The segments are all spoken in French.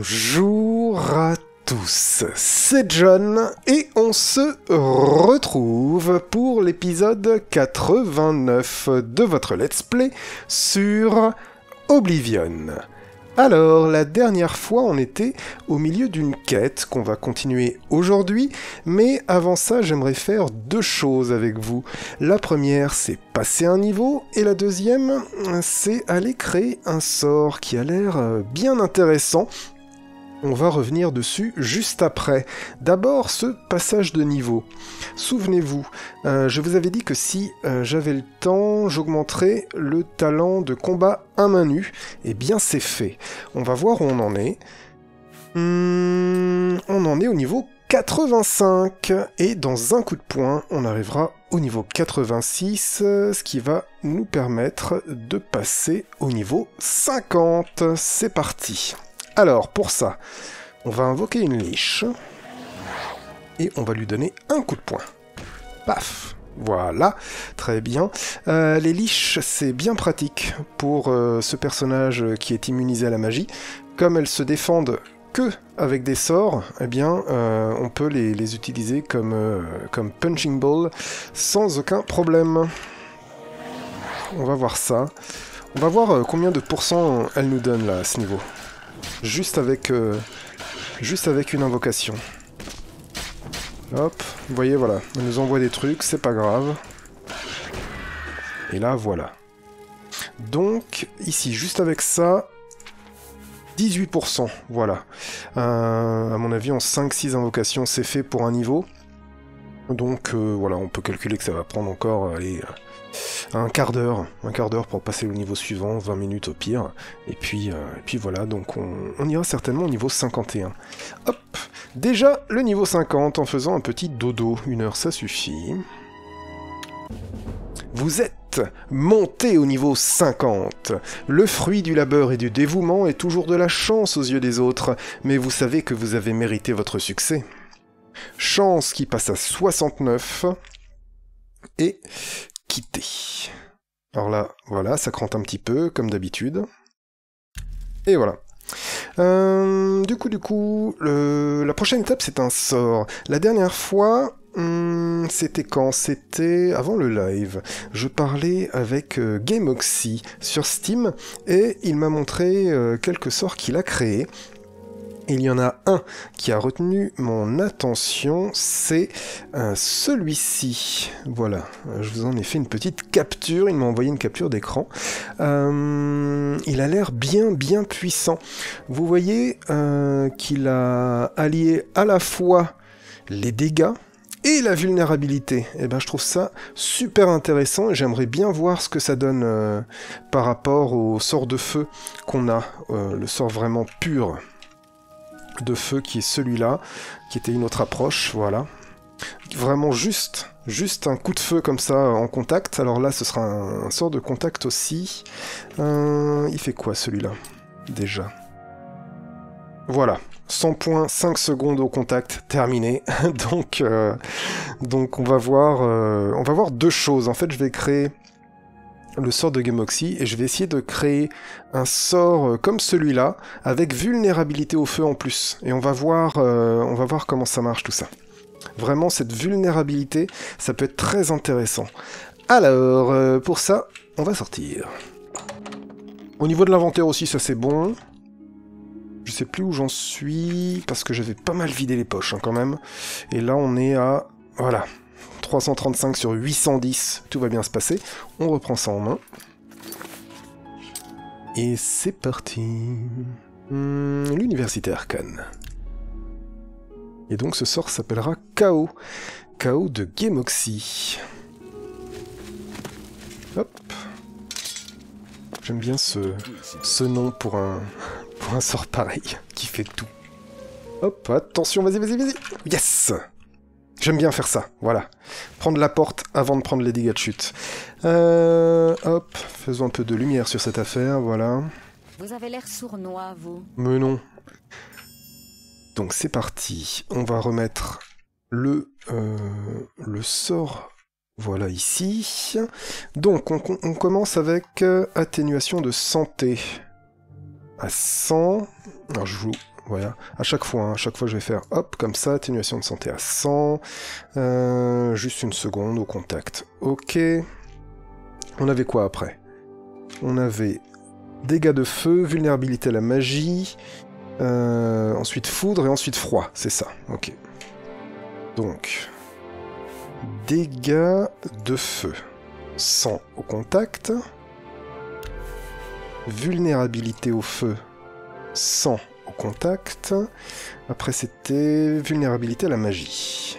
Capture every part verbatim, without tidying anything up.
Bonjour à tous, c'est John et on se retrouve pour l'épisode quatre-vingt-neuf de votre Let's Play sur Oblivion. Alors, la dernière fois, on était au milieu d'une quête qu'on va continuer aujourd'hui, mais avant ça, j'aimerais faire deux choses avec vous. La première, c'est passer un niveau, et la deuxième, c'est aller créer un sort qui a l'air bien intéressant. On va revenir dessus juste après. D'abord, ce passage de niveau. Souvenez-vous, euh, je vous avais dit que si euh, j'avais le temps, j'augmenterais le talent de combat à main nue. Eh bien, c'est fait. On va voir où on en est. Hum, on en est au niveau quatre-vingt-cinq. Et dans un coup de poing, on arrivera au niveau quatre-vingt-six, ce qui va nous permettre de passer au niveau cinquante. C'est parti. Alors, pour ça, on va invoquer une liche, et on va lui donner un coup de poing. Paf! Voilà, très bien. Euh, les liches, c'est bien pratique pour euh, ce personnage qui est immunisé à la magie. Comme elles se défendent que avec des sorts, eh bien, euh, on peut les, les utiliser comme, euh, comme punching ball sans aucun problème. On va voir ça. On va voir euh, combien de pourcents elle nous donne, là, à ce niveau. Juste avec, euh, juste avec une invocation. Hop, vous voyez, voilà, elle nous envoie des trucs, c'est pas grave. Et là, voilà. Donc, ici, juste avec ça, dix-huit pour cent, voilà. Euh, à mon avis, en cinq six invocations, c'est fait pour un niveau. Donc, euh, voilà, on peut calculer que ça va prendre encore, allez... un quart d'heure, un quart d'heure pour passer au niveau suivant, vingt minutes au pire, et puis, euh, et puis voilà, donc on, on ira certainement au niveau cinquante et un. Hop, déjà le niveau cinquante en faisant un petit dodo, une heure ça suffit. Vous êtes monté au niveau cinquante. Le fruit du labeur et du dévouement est toujours de la chance aux yeux des autres, mais vous savez que vous avez mérité votre succès. Chance qui passe à soixante-neuf, et... quitter. Alors là, voilà, ça crante un petit peu, comme d'habitude. Et voilà. Euh, du coup, du coup, le, la prochaine étape, c'est un sort. La dernière fois, hum, c'était quand? C'était avant le live. Je parlais avec euh, Gameoxy sur Steam, et il m'a montré euh, quelques sorts qu'il a créés. Il y en a un qui a retenu mon attention, c'est euh, celui-ci. Voilà, je vous en ai fait une petite capture, il m'a envoyé une capture d'écran. Euh, il a l'air bien bien puissant. Vous voyez euh, qu'il a allié à la fois les dégâts et la vulnérabilité. Et ben, je trouve ça super intéressant et j'aimerais bien voir ce que ça donne euh, par rapport au sort de feu qu'on a, euh, le sort vraiment pur de feu qui est celui-là, qui était une autre approche, voilà. Vraiment juste, juste un coup de feu comme ça en contact. Alors là, ce sera un, un sort de contact aussi. Euh, il fait quoi celui-là, déjà? Voilà, cent points, cinq secondes au contact, terminé. donc, euh, donc on va voir, euh, on va voir deux choses. En fait, je vais créer le sort de Gameoxy, et je vais essayer de créer un sort comme celui-là, avec vulnérabilité au feu en plus. Et on va voir, euh, on va voir comment ça marche tout ça. Vraiment, cette vulnérabilité, ça peut être très intéressant. Alors, euh, pour ça, on va sortir. Au niveau de l'inventaire aussi, ça c'est bon. Je sais plus où j'en suis, parce que j'avais pas mal vidé les poches hein, quand même. Et là, on est à... voilà. trois cent trente-cinq sur huit cent dix, tout va bien se passer. On reprend ça en main. Et c'est parti. Hum, L'université arcane. Et donc ce sort s'appellera K O. K O de Gameoxy. Hop. J'aime bien ce, ce nom pour un, pour un sort pareil, qui fait tout. Hop, attention, vas-y, vas-y, vas-y. Yes! J'aime bien faire ça, voilà. Prendre la porte avant de prendre les dégâts de chute. Euh, hop, faisons un peu de lumière sur cette affaire, voilà. Vous avez l'air sournois, vous. Mais non. Donc c'est parti. On va remettre le, euh, le sort, voilà ici. Donc on, on commence avec euh, atténuation de santé. À cent. Alors je joue Voilà, à chaque fois, hein, à chaque fois je vais faire hop, comme ça, atténuation de santé à cent, euh, juste une seconde au contact. Ok. On avait quoi après? On avait dégâts de feu, vulnérabilité à la magie, euh, ensuite foudre et ensuite froid, c'est ça, ok. Donc, dégâts de feu, cent au contact, vulnérabilité au feu, cent au contact, après c'était vulnérabilité à la magie.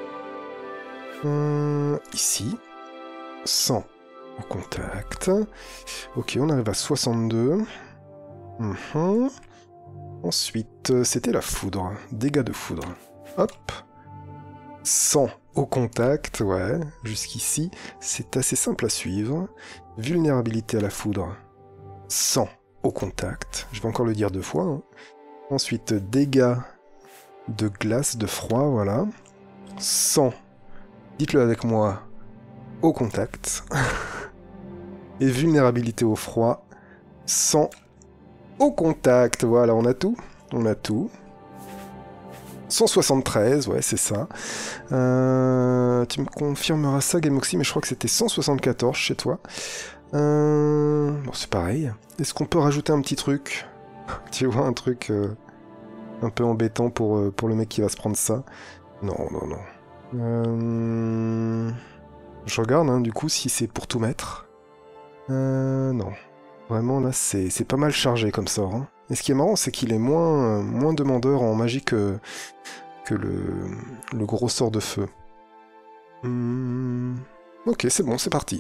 Hum, ici, cent au contact. Ok, on arrive à soixante-deux. Mmh. Ensuite, c'était la foudre. Dégâts de foudre. Hop. cent au contact, ouais, jusqu'ici. C'est assez simple à suivre. Vulnérabilité à la foudre. cent au contact. Je vais encore le dire deux fois. Hein. Ensuite, dégâts de glace, de froid, voilà. cent. Dites-le avec moi. Au contact. Et vulnérabilité au froid, cent au contact. Voilà, on a tout. On a tout. cent soixante-treize, ouais, c'est ça. Euh, tu me confirmeras ça, Gamoxy, mais je crois que c'était cent soixante-quatorze chez toi. Euh, bon, c'est pareil. Est-ce qu'on peut rajouter un petit truc? Tu vois, un truc euh, un peu embêtant pour, euh, pour le mec qui va se prendre ça. Non, non, non. Euh... Je regarde, hein, du coup, si c'est pour tout mettre. Euh, non. Vraiment, là, c'est pas mal chargé comme sort. Hein. Et ce qui est marrant, c'est qu'il est moins, euh, moins demandeur en magie que, que le, le gros sort de feu. Hum... Ok, c'est bon, c'est parti.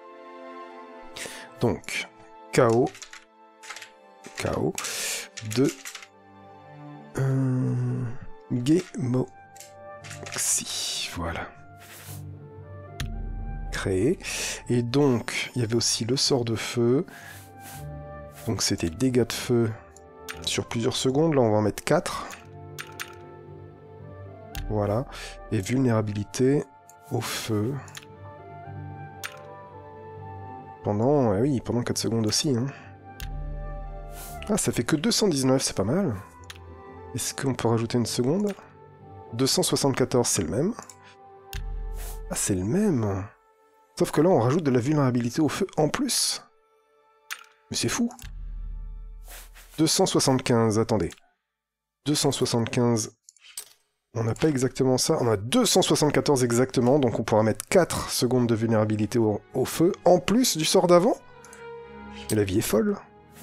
Donc, K O. K O. De... Euh, Gamoxy. Voilà. Créé. Et donc, il y avait aussi le sort de feu. Donc c'était dégâts de feu sur plusieurs secondes. Là, on va en mettre quatre. Voilà. Et vulnérabilité au feu. Pendant... Ah oui, pendant quatre secondes aussi. Hein. Ah, ça fait que deux cent dix-neuf, c'est pas mal. Est-ce qu'on peut rajouter une seconde? deux cent soixante-quatorze, c'est le même. Ah, c'est le même. Sauf que là, on rajoute de la vulnérabilité au feu en plus. Mais c'est fou. deux cent soixante-quinze, attendez. deux cent soixante-quinze, on n'a pas exactement ça. On a deux cent soixante-quatorze exactement, donc on pourra mettre quatre secondes de vulnérabilité au, au feu, en plus du sort d'avant. Et la vie est folle.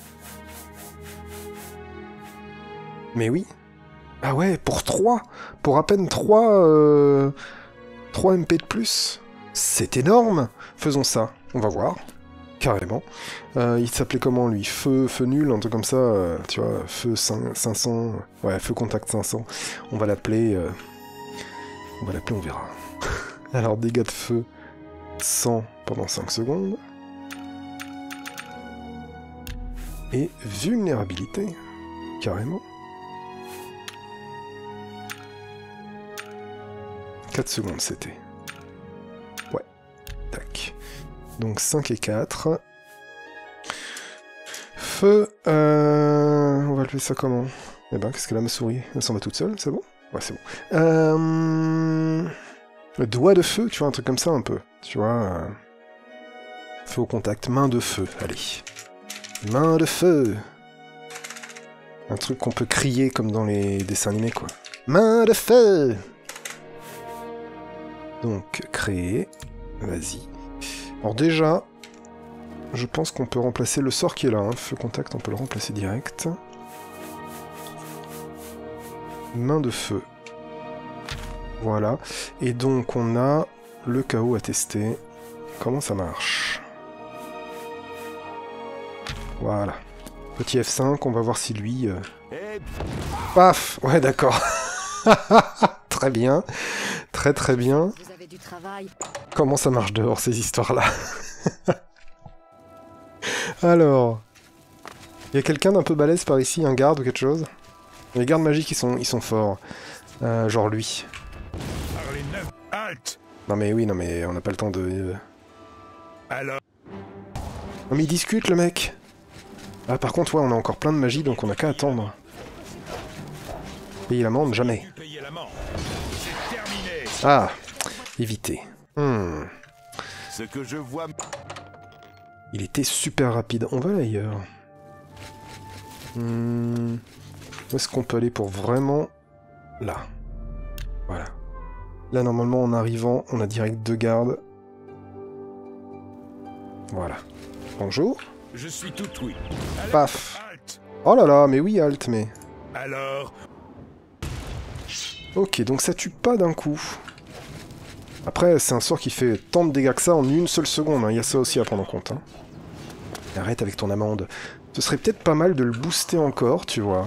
Mais oui. Ah ouais, pour trois. Pour à peine trois... Euh, trois M P de plus. C'est énorme. Faisons ça. On va voir. Carrément. Euh, il s'appelait comment, lui? Feu, feu nul, un truc comme ça. Euh, tu vois, feu cinq cents. Ouais, feu contact cinq cents. On va l'appeler... Euh, on va l'appeler, on verra. Alors, dégâts de feu, cent pendant cinq secondes. Et vulnérabilité. Carrément. quatre secondes, c'était. Ouais. Tac. Donc cinq et quatre. Feu. Euh... On va lever ça comment? Eh ben, qu'est-ce qu'elle a, ma souris? Elle s'en va toute seule, c'est bon? Ouais, c'est bon. Euh... Doigt de feu, tu vois, un truc comme ça un peu. Tu vois. Euh... Feu au contact. Main de feu, allez. Main de feu. Un truc qu'on peut crier comme dans les dessins animés, quoi. Main de feu. Donc, créer. Vas-y. Alors déjà, je pense qu'on peut remplacer le sort qui est là. Hein. Feu contact, on peut le remplacer direct. Main de feu. Voilà. Et donc, on a le K O à tester. Comment ça marche? Voilà. Petit F cinq, on va voir si lui... Euh... Paf! Ouais, d'accord. Très bien. Très très bien. Vous avez du travail. Comment ça marche dehors, ces histoires-là? Alors... Il y a quelqu'un d'un peu balèze par ici, un garde ou quelque chose? Les gardes magiques, ils sont, ils sont forts. Euh, genre lui. Non mais oui, non mais on n'a pas le temps de... Alors... Non mais il discute, le mec. Ah par contre, ouais, on a encore plein de magie, donc on n'a qu'à attendre. Payer l'amende, jamais. Ah, éviter. Hmm. Ce que je vois... Il était super rapide. On va aller ailleurs. Hmm. Où est-ce qu'on peut aller pour vraiment... Là. Voilà. Là, normalement, en arrivant, on a direct deux gardes. Voilà. Bonjour. Je suis tout oui. Paf. Oh là là, mais oui, halt, mais... Alors... Ok, donc ça tue pas d'un coup. Après, c'est un sort qui fait tant de dégâts que ça en une seule seconde. Il hein. y a ça aussi à prendre en compte. Hein. Arrête avec ton amende. Ce serait peut-être pas mal de le booster encore, tu vois.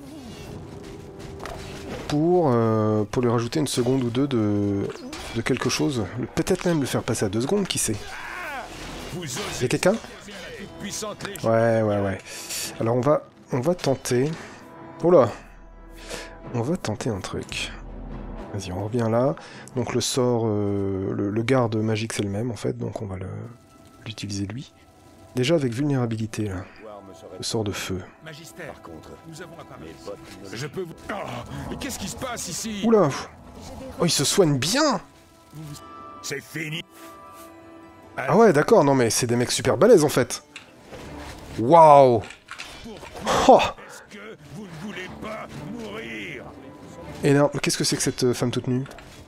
Pour, euh, pour lui rajouter une seconde ou deux de, de quelque chose. Peut-être même le faire passer à deux secondes, qui sait. Il y a quelqu'un? Ouais, ouais, ouais. Alors on va, on va tenter... Oh là! On va tenter un truc. Vas-y, on revient là. Donc le sort... Euh, le, le garde magique, c'est le même, en fait. Donc on va l'utiliser lui. Déjà avec vulnérabilité, là. Le sort de feu. Magistère, par contre, nous avons apparu. Je peux vous... Oh, mais qu'est-ce qui se passe ici? Oula! Oh, il se soigne bien! C'est fini. Ah ouais, d'accord, non mais c'est des mecs super balèzes, en fait. Waouh! Oh! Est-ce que vous ne voulez pas mourir? Énorme. Qu'est-ce que c'est que cette euh, femme toute nue?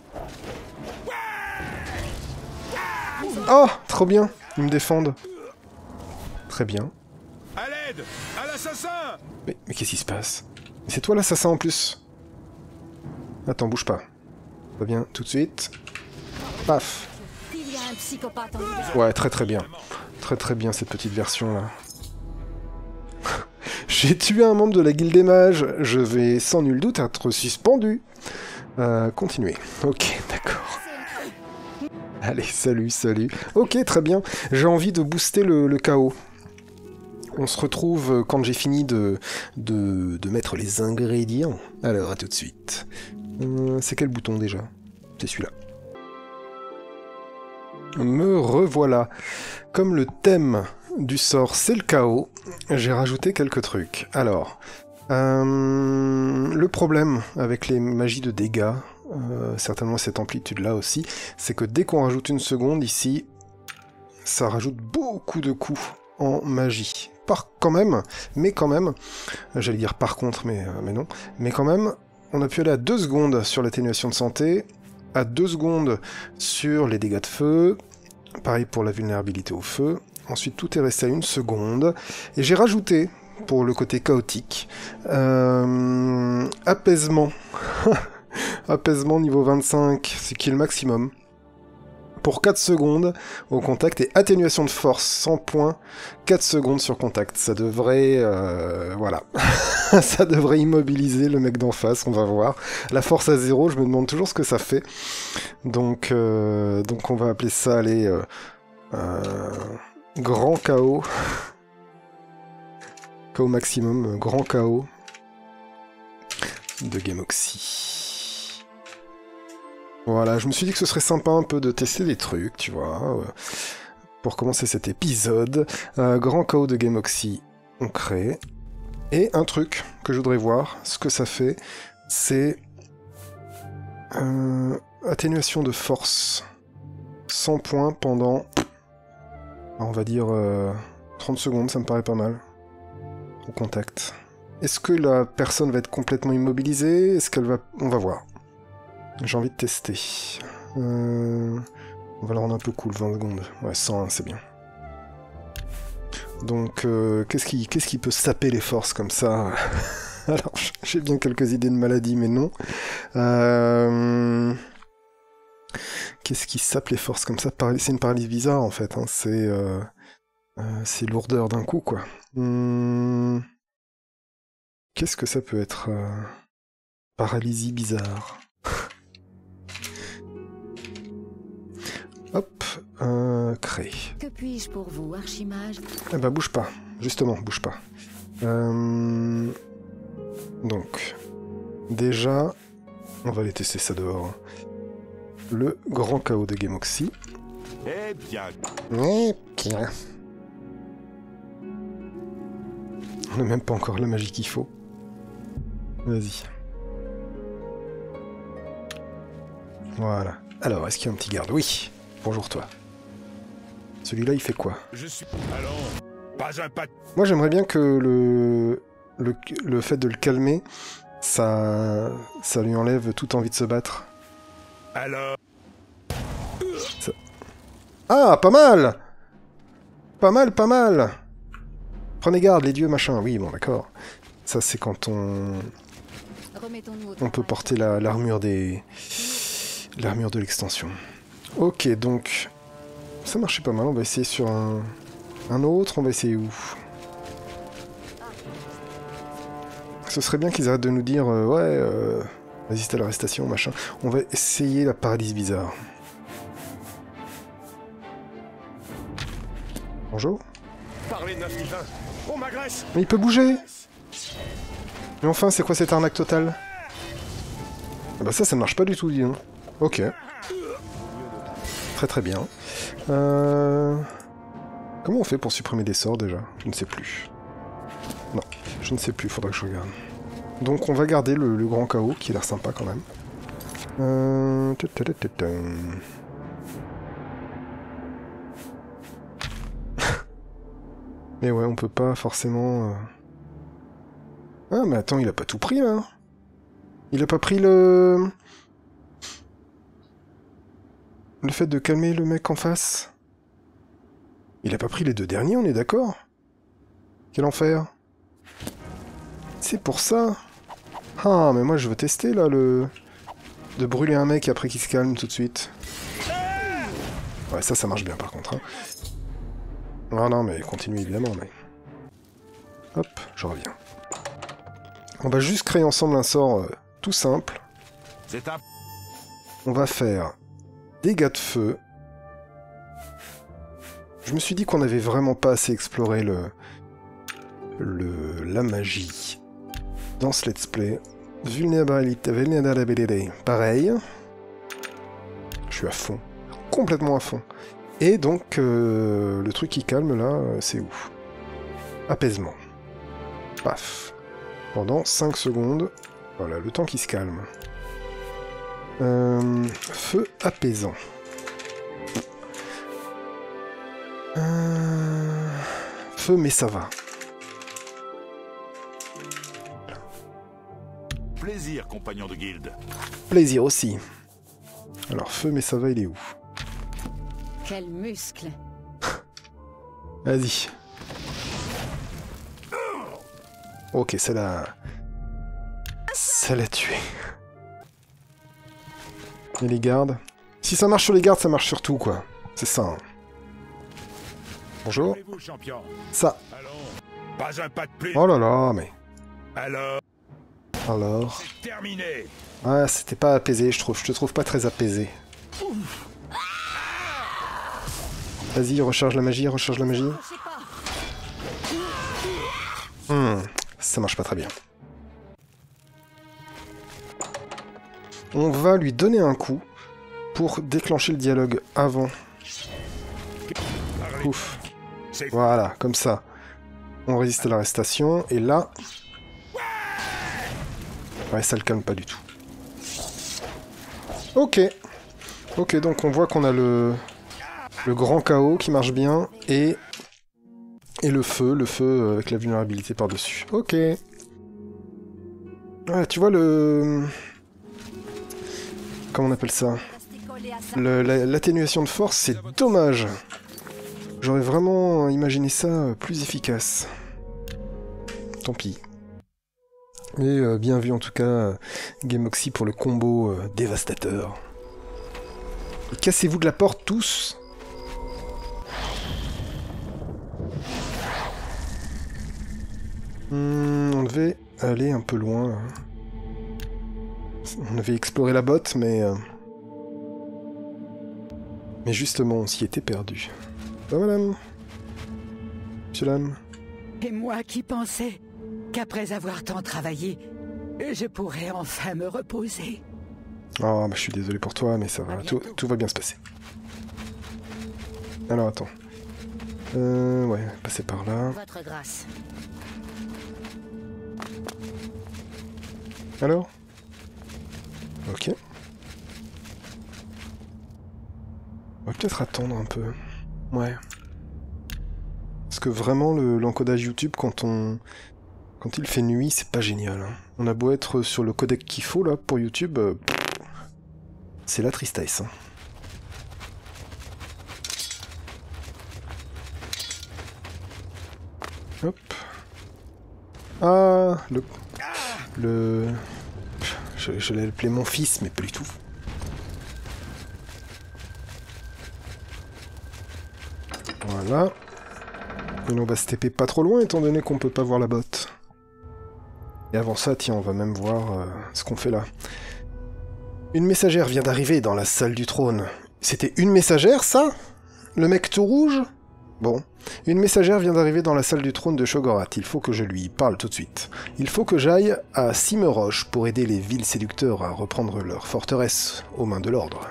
Oh! Trop bien! Ils me défendent. Très bien. À l'aide! À l'assassin! Mais, mais qu'est-ce qui se passe? C'est toi l'assassin en plus? Attends, bouge pas. Ça vient tout de suite. Paf! Il y a un psychopathe en liberté. Ouais, très très bien. Très très bien cette petite version là. J'ai tué un membre de la guilde des mages. Je vais sans nul doute être suspendu. Euh, continuez. Ok, d'accord. Allez, salut, salut. Ok, très bien. J'ai envie de booster le, le chaos. On se retrouve quand j'ai fini de, de, de mettre les ingrédients. Alors, à tout de suite. Euh, c'est quel bouton déjà? C'est celui-là. Me revoilà. Comme le thème du sort, c'est le chaos, j'ai rajouté quelques trucs. Alors, euh, le problème avec les magies de dégâts, euh, certainement cette amplitude-là aussi, c'est que dès qu'on rajoute une seconde ici, ça rajoute beaucoup de coups en magie. Par quand même, mais quand même, j'allais dire par contre, mais, euh, mais non, mais quand même, on a pu aller à deux secondes sur l'atténuation de santé, à deux secondes sur les dégâts de feu, pareil pour la vulnérabilité au feu, ensuite tout est resté à une seconde, et j'ai rajouté, pour le côté chaotique, euh, apaisement, apaisement niveau vingt-cinq, ce qui est le maximum, pour quatre secondes au contact, et atténuation de force, cent points, quatre secondes sur contact. Ça devrait... Euh, voilà. Ça devrait immobiliser le mec d'en face, on va voir. La force à zéro, je me demande toujours ce que ça fait. Donc, euh, donc on va appeler ça, allez, euh, euh, grand K O. K O maximum, euh, grand K O de Gamoxy. Voilà, je me suis dit que ce serait sympa un peu de tester des trucs, tu vois, euh, pour commencer cet épisode. Euh, grand K O de Gamoxy, on crée. Et un truc que je voudrais voir, ce que ça fait, c'est euh, atténuation de force. cent points pendant, on va dire, euh, trente secondes, ça me paraît pas mal. Au contact. Est-ce que la personne va être complètement immobilisée? Est-ce qu'elle va... On va voir. J'ai envie de tester. Euh... On va le rendre un peu cool, vingt secondes. Ouais, cent un, c'est bien. Donc, euh, qu'est-ce qui, qu'est-ce qui peut saper les forces comme ça? Alors, j'ai bien quelques idées de maladie, mais non. Euh... Qu'est-ce qui sape les forces comme ça? C'est une paralysie bizarre, en fait. Hein. C'est euh... euh, c'est lourdeur d'un coup, quoi. Hum... Qu'est-ce que ça peut être euh... Paralysie bizarre. Hop, euh, créer. Que puis-je pour vous, archimage? Eh ben, bouge pas. Justement, bouge pas. Euh... Donc, déjà, on va aller tester ça dehors. Le grand K O de Gamoxy. Eh bien... Eh bien... On n'a même pas encore la magie qu'il faut. Vas-y. Voilà. Alors, est-ce qu'il y a un petit garde? Oui. Bonjour toi. Celui-là, il fait quoi? Je suis... Allons, pas un pas... Moi, j'aimerais bien que le... le... le fait de le calmer, ça... ça lui enlève toute envie de se battre. Alors... Ça... Ah, pas mal! Pas mal, pas mal! Prenez garde, les dieux, machin. Oui, bon, d'accord. Ça, c'est quand on... on peut porter la... l'armure des... l'armure de l'extension. Ok, donc... ça marchait pas mal. On va essayer sur un... un autre. On va essayer où? Ce serait bien qu'ils arrêtent de nous dire euh, ouais, euh, résister à l'arrestation, machin. On va essayer la paralysie bizarre. Bonjour. Parlez neuf mille vingt. On m'agresse. Mais il peut bouger. Mais enfin, c'est quoi cette arnaque totale? Ah bah ça, ça ne marche pas du tout, dis donc. Ok. Très très bien. Euh... Comment on fait pour supprimer des sorts déjà? Je ne sais plus. Non, je ne sais plus, faudra que je regarde. Donc on va garder le, le grand chaos, qui a l'air sympa quand même. Euh... Mais ouais, on peut pas forcément... Euh... Ah mais attends, il a pas tout pris là. Il a pas pris le... Le fait de calmer le mec en face. Il a pas pris les deux derniers, on est d'accord? Quel enfer. C'est pour ça. Ah, mais moi je veux tester là, le... de brûler un mec après qu'il se calme tout de suite. Ouais, ça, ça marche bien par contre. Hein. Ah non, mais continue évidemment, mais... Hop, je reviens. On va juste créer ensemble un sort euh, tout simple. C'est un... On va faire dégâts de feu. Je me suis dit qu'on n'avait vraiment pas assez exploré le... le... la magie dans ce let's play. Vulnérabilité, vulnérabilité, pareil. Je suis à fond. Complètement à fond. Et donc, euh, le truc qui calme là, euh, c'est où? Apaisement. Paf. Pendant cinq secondes. Voilà, le temps qui se calme. Euh, feu apaisant. Euh, feu, mais ça va. Plaisir, compagnon de guilde. Plaisir aussi. Alors, feu, mais ça va, il est où? Quel muscle! Vas-y. Ok, ça l'a... ça l'a tué. Et les gardes? Si ça marche sur les gardes, ça marche sur tout, quoi. C'est ça. Hein. Bonjour. Champion. Ça. Allons, pas un pas de plus. Oh là là, mais... Alors, Alors... c'est terminé. Ah, c'était pas apaisé, je trouve. Je te trouve pas très apaisé. Vas-y, recharge la magie, recharge la magie. Hmm, ça marche pas très bien. On va lui donner un coup pour déclencher le dialogue avant. Ouf. Voilà, comme ça. On résiste à l'arrestation, et là... Ouais, ça le calme pas du tout. Ok. Ok, donc on voit qu'on a le... le grand chaos qui marche bien, et... et le feu, le feu avec la vulnérabilité par-dessus. Ok. Ouais, tu vois le... Comment on appelle ça? Le, la, l'atténuation de force, c'est dommage. J'aurais vraiment imaginé ça plus efficace. Tant pis. Et euh, bien vu en tout cas, euh, Gameoxy pour le combo euh, dévastateur. Et cassez-vous de la porte tous. Hmm, on devait aller un peu loin. Hein. On avait exploré la botte, mais... Euh... Mais justement, on s'y était perdu. Ah, madame. Monsieur l'âme. Et moi qui pensais qu'après avoir tant travaillé, je pourrais enfin me reposer. Oh, bah, je suis désolé pour toi, mais ça va. Tout, tout va bien se passer. Alors, attends. Euh, ouais, passer par là. Votre grâce. Alors? Ok. peut-être attendre un peu. Ouais. Parce que vraiment, l'encodage YouTube, quand on... Quand il fait nuit, c'est pas génial. Hein. On a beau être sur le codec qu'il faut, là, pour YouTube, euh, c'est la tristesse. Hein. Hop. Ah, le... Le... Je, je l'ai appelé mon fils, mais pas du tout. Voilà. Et on va se taper pas trop loin, étant donné qu'on peut pas voir la botte. Et avant ça, tiens, on va même voir euh, ce qu'on fait là. Une messagère vient d'arriver dans la salle du trône. C'était une messagère, ça? Le mec tout rouge? Bon. Une messagère vient d'arriver dans la salle du trône de Shogorath. Il faut que je lui parle tout de suite. Il faut que j'aille à Cimeroche pour aider les villes séducteurs à reprendre leur forteresse aux mains de l'ordre.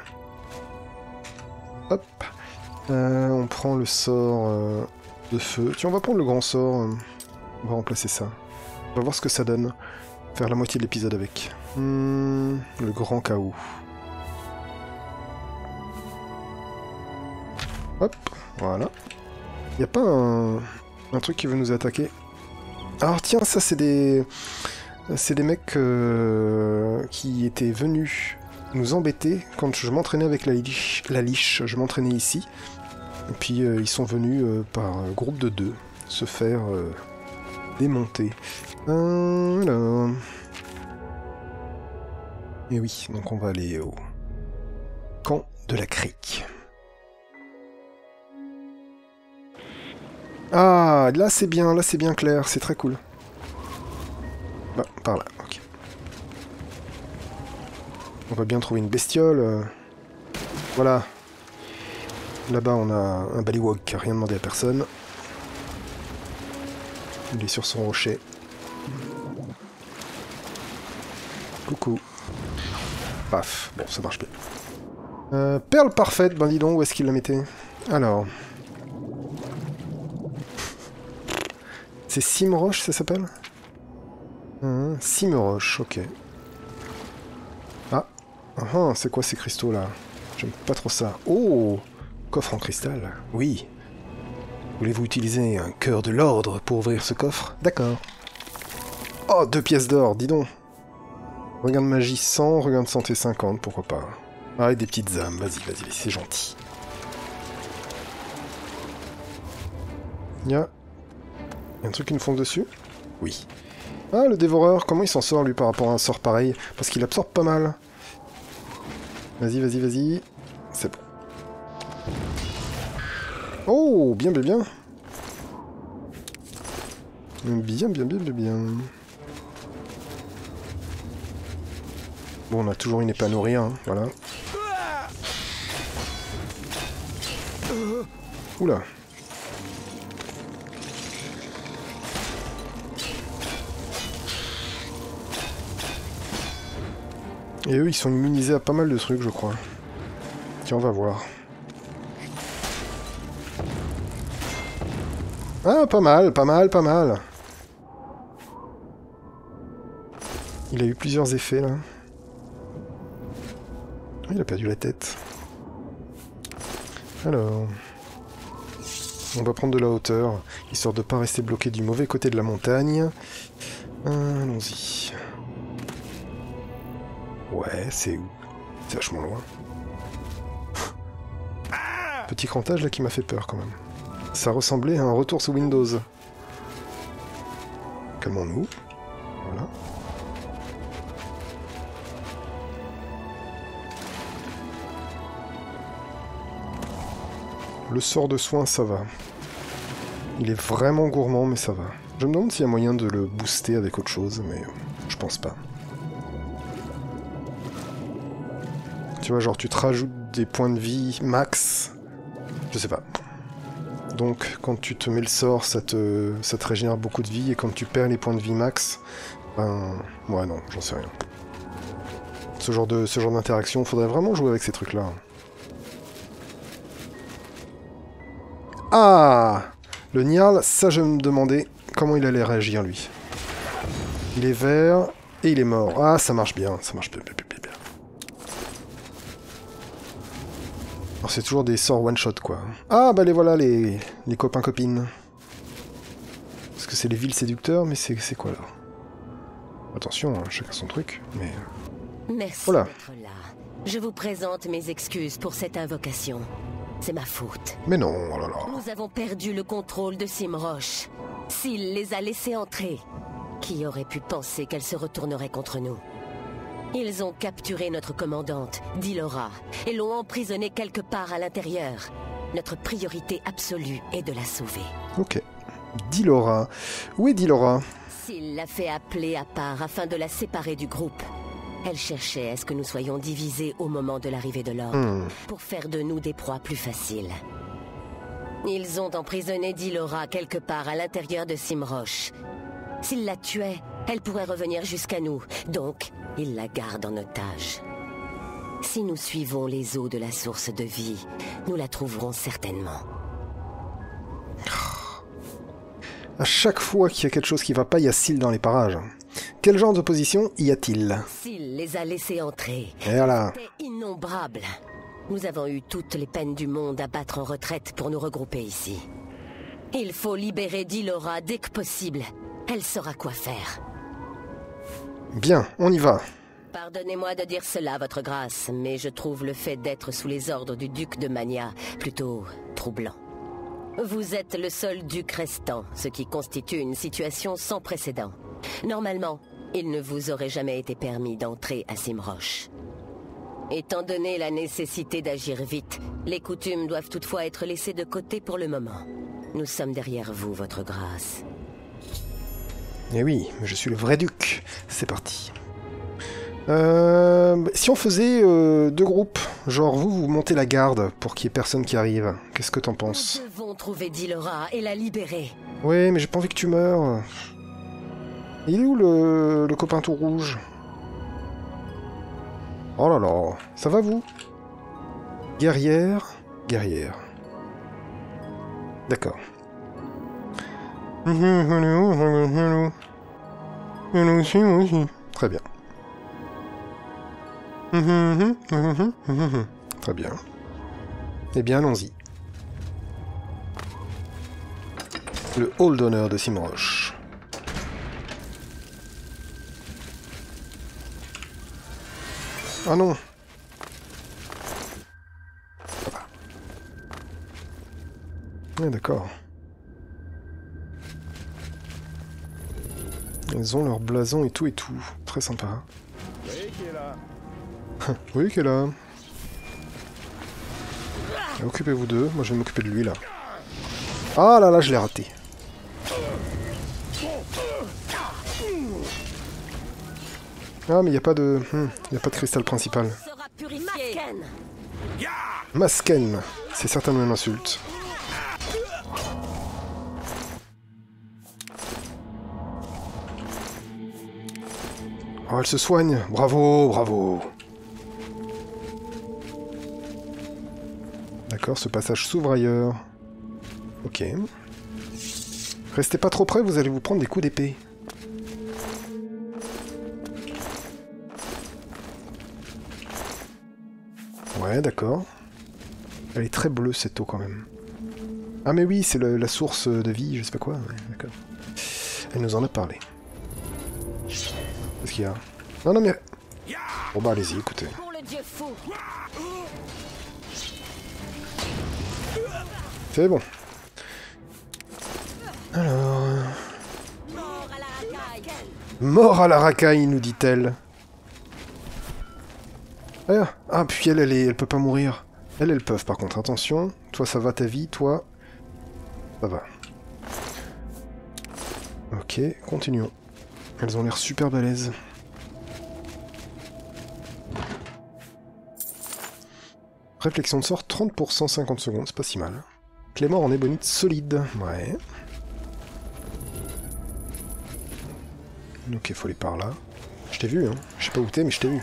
Hop. Euh, on prend le sort euh, de feu. Tiens, on va prendre le grand sort. Euh, on va remplacer ça. On va voir ce que ça donne. Faire la moitié de l'épisode avec. Hmm, le grand chaos. Hop, voilà. Y a pas un, un truc qui veut nous attaquer? Alors tiens, ça c'est des... C'est des mecs euh, qui étaient venus nous embêter quand je m'entraînais avec la liche. La liche. Je m'entraînais ici. Et puis euh, ils sont venus euh, par groupe de deux se faire euh, démonter. Euh, alors... Et oui, donc on va aller au camp de la crique. Ah, là c'est bien, là c'est bien clair, c'est très cool. Bah, par là, ok. On va bien trouver une bestiole. Euh... Voilà. Là-bas on a un Ballywog qui a rien demandé à personne. Il est sur son rocher. Coucou. Paf, bon ça marche bien. Euh, perle parfaite, ben dis donc, où est-ce qu'il la mettait? Alors... C'est Cimeroche, ça s'appelle? Hum, Cimeroche, ok. Ah, ah c'est quoi ces cristaux là? J'aime pas trop ça. Oh, coffre en cristal, oui. Voulez-vous utiliser un cœur de l'ordre pour ouvrir ce coffre? D'accord. Oh, deux pièces d'or, dis donc. Regain de magie cent, regain de santé cinquante, pourquoi pas. Ah, et des petites âmes, vas-y, vas-y, c'est gentil. Il y a... y a un truc qui nous fonce dessus? Oui. Ah, le dévoreur, comment il s'en sort, lui, par rapport à un sort pareil? Parce qu'il absorbe pas mal. Vas-y, vas-y, vas-y. C'est bon. Oh, bien, bien, bien. Bien, bien, bien, bien, bien. Bon, on a toujours une épée à nourrir, hein, voilà. Oula. Et eux, ils sont immunisés à pas mal de trucs, je crois. Tiens, on va voir. Ah, pas mal, pas mal, pas mal. Il a eu plusieurs effets, là. Il a perdu la tête. Alors... On va prendre de la hauteur, histoire de pas rester bloqué du mauvais côté de la montagne. Euh, Allons-y. Ouais, c'est où? C'est vachement loin. Petit crantage là qui m'a fait peur quand même. Ça ressemblait à un retour sous Windows. Calmons-nous. Voilà. Le sort de soin, ça va. Il est vraiment gourmand, mais ça va. Je me demande s'il y a moyen de le booster avec autre chose, mais je pense pas. Tu vois, genre tu te rajoutes des points de vie max. Je sais pas. Donc, quand tu te mets le sort, ça te, ça te régénère beaucoup de vie, et quand tu perds les points de vie max, ben... ouais, non, j'en sais rien. Ce genre de, ce genre d'interaction, faudrait vraiment jouer avec ces trucs-là. Ah! Le Niarl, ça je me demandais comment il allait réagir, lui. Il est vert, et il est mort. Ah, ça marche bien, ça marche bien, bien, bien, bien. Alors c'est toujours des sorts one-shot, quoi. Ah, bah les voilà, les, les copains-copines. Parce que c'est les villes séducteurs, mais c'est quoi, là? Attention, hein, chacun son truc, mais... Merci Voilà. d'être là. Je vous présente mes excuses pour cette invocation. C'est ma faute. Mais non, oh là là. Nous avons perdu le contrôle de Simroche. S'il les a laissés entrer, qui aurait pu penser qu'elle se retournerait contre nous? Ils ont capturé notre commandante, Dillora, et l'ont emprisonnée quelque part à l'intérieur. Notre priorité absolue est de la sauver. Ok. Dillora. Où est Dillora? S'il l'a fait appeler à part afin de la séparer du groupe, elle cherchait à ce que nous soyons divisés au moment de l'arrivée de l'ordre, Hmm. pour faire de nous des proies plus faciles. Ils ont emprisonné Dillora quelque part à l'intérieur de Simroche. S'ils la tuaient, elle pourrait revenir jusqu'à nous, donc ils la gardent en otage. Si nous suivons les eaux de la source de vie, nous la trouverons certainement. À chaque fois qu'il y a quelque chose qui va pas, il y a Syl dans les parages. Quel genre d'opposition y a-t-il? S'il les a laissés entrer, Et voilà. c'était innombrable. Nous avons eu toutes les peines du monde à battre en retraite pour nous regrouper ici. Il faut libérer Dillora dès que possible. Elle saura quoi faire. Bien, on y va. Pardonnez-moi de dire cela, votre grâce, mais je trouve le fait d'être sous les ordres du duc de Mania plutôt troublant. Vous êtes le seul duc restant, ce qui constitue une situation sans précédent. Normalement, il ne vous aurait jamais été permis d'entrer à Simroche. Étant donné la nécessité d'agir vite, les coutumes doivent toutefois être laissées de côté pour le moment. Nous sommes derrière vous, votre grâce. Eh oui, je suis le vrai duc. C'est parti. Euh, si on faisait euh, deux groupes, genre vous, vous montez la garde pour qu'il y ait personne qui arrive. Qu'est-ce que t'en penses? Nous devons trouver Dillora et la libérer. Ouais, mais j'ai pas envie que tu meurs. Il est où le, le copain tout rouge? Oh là là, ça va vous? Guerrière, guerrière. D'accord. Très bien. Très bien. Eh bien, allons-y. Le hall d'honneur de Simroche. Ah non. Voilà. Ouais, d'accord. Ils ont leur blason et tout et tout. Très sympa. Oui, qui est là? Oui, qui est là. Occupez-vous d'eux. Moi, je vais m'occuper de lui, là. Ah là là, je l'ai raté. Ah, mais il n'y a pas de... Il n'y a pas de cristal principal. Sera purifié. Masken. Masken. C'est certainement une insulte. Oh, elle se soigne. Bravo, bravo. D'accord, ce passage s'ouvre ailleurs. Ok. Restez pas trop près, vous allez vous prendre des coups d'épée. Ouais, d'accord. Elle est très bleue, cette eau, quand même. Ah, mais oui, c'est la source de vie, je sais pas quoi. Ouais, d'accord. Elle nous en a parlé. Qu'est-ce qu'il y a? Non, non, mais... Bon, bah, allez-y, écoutez. Pour le dieu fou. C'est bon. Alors... Mort à la racaille. Mort à la racaille, nous dit-elle. Ah, ah, puis elle, elle, est, elle peut pas mourir. Elles, elles peuvent, par contre. Attention. Toi, ça va ta vie. Toi, ça va. Ok, continuons. Elles ont l'air super balèzes. Réflexion de sort, trente pour cent, cinquante secondes. C'est pas si mal. Clément en ébonite solide. Ouais. Ok, faut aller par là. Je t'ai vu, hein. Je sais pas où t'es, mais je t'ai vu.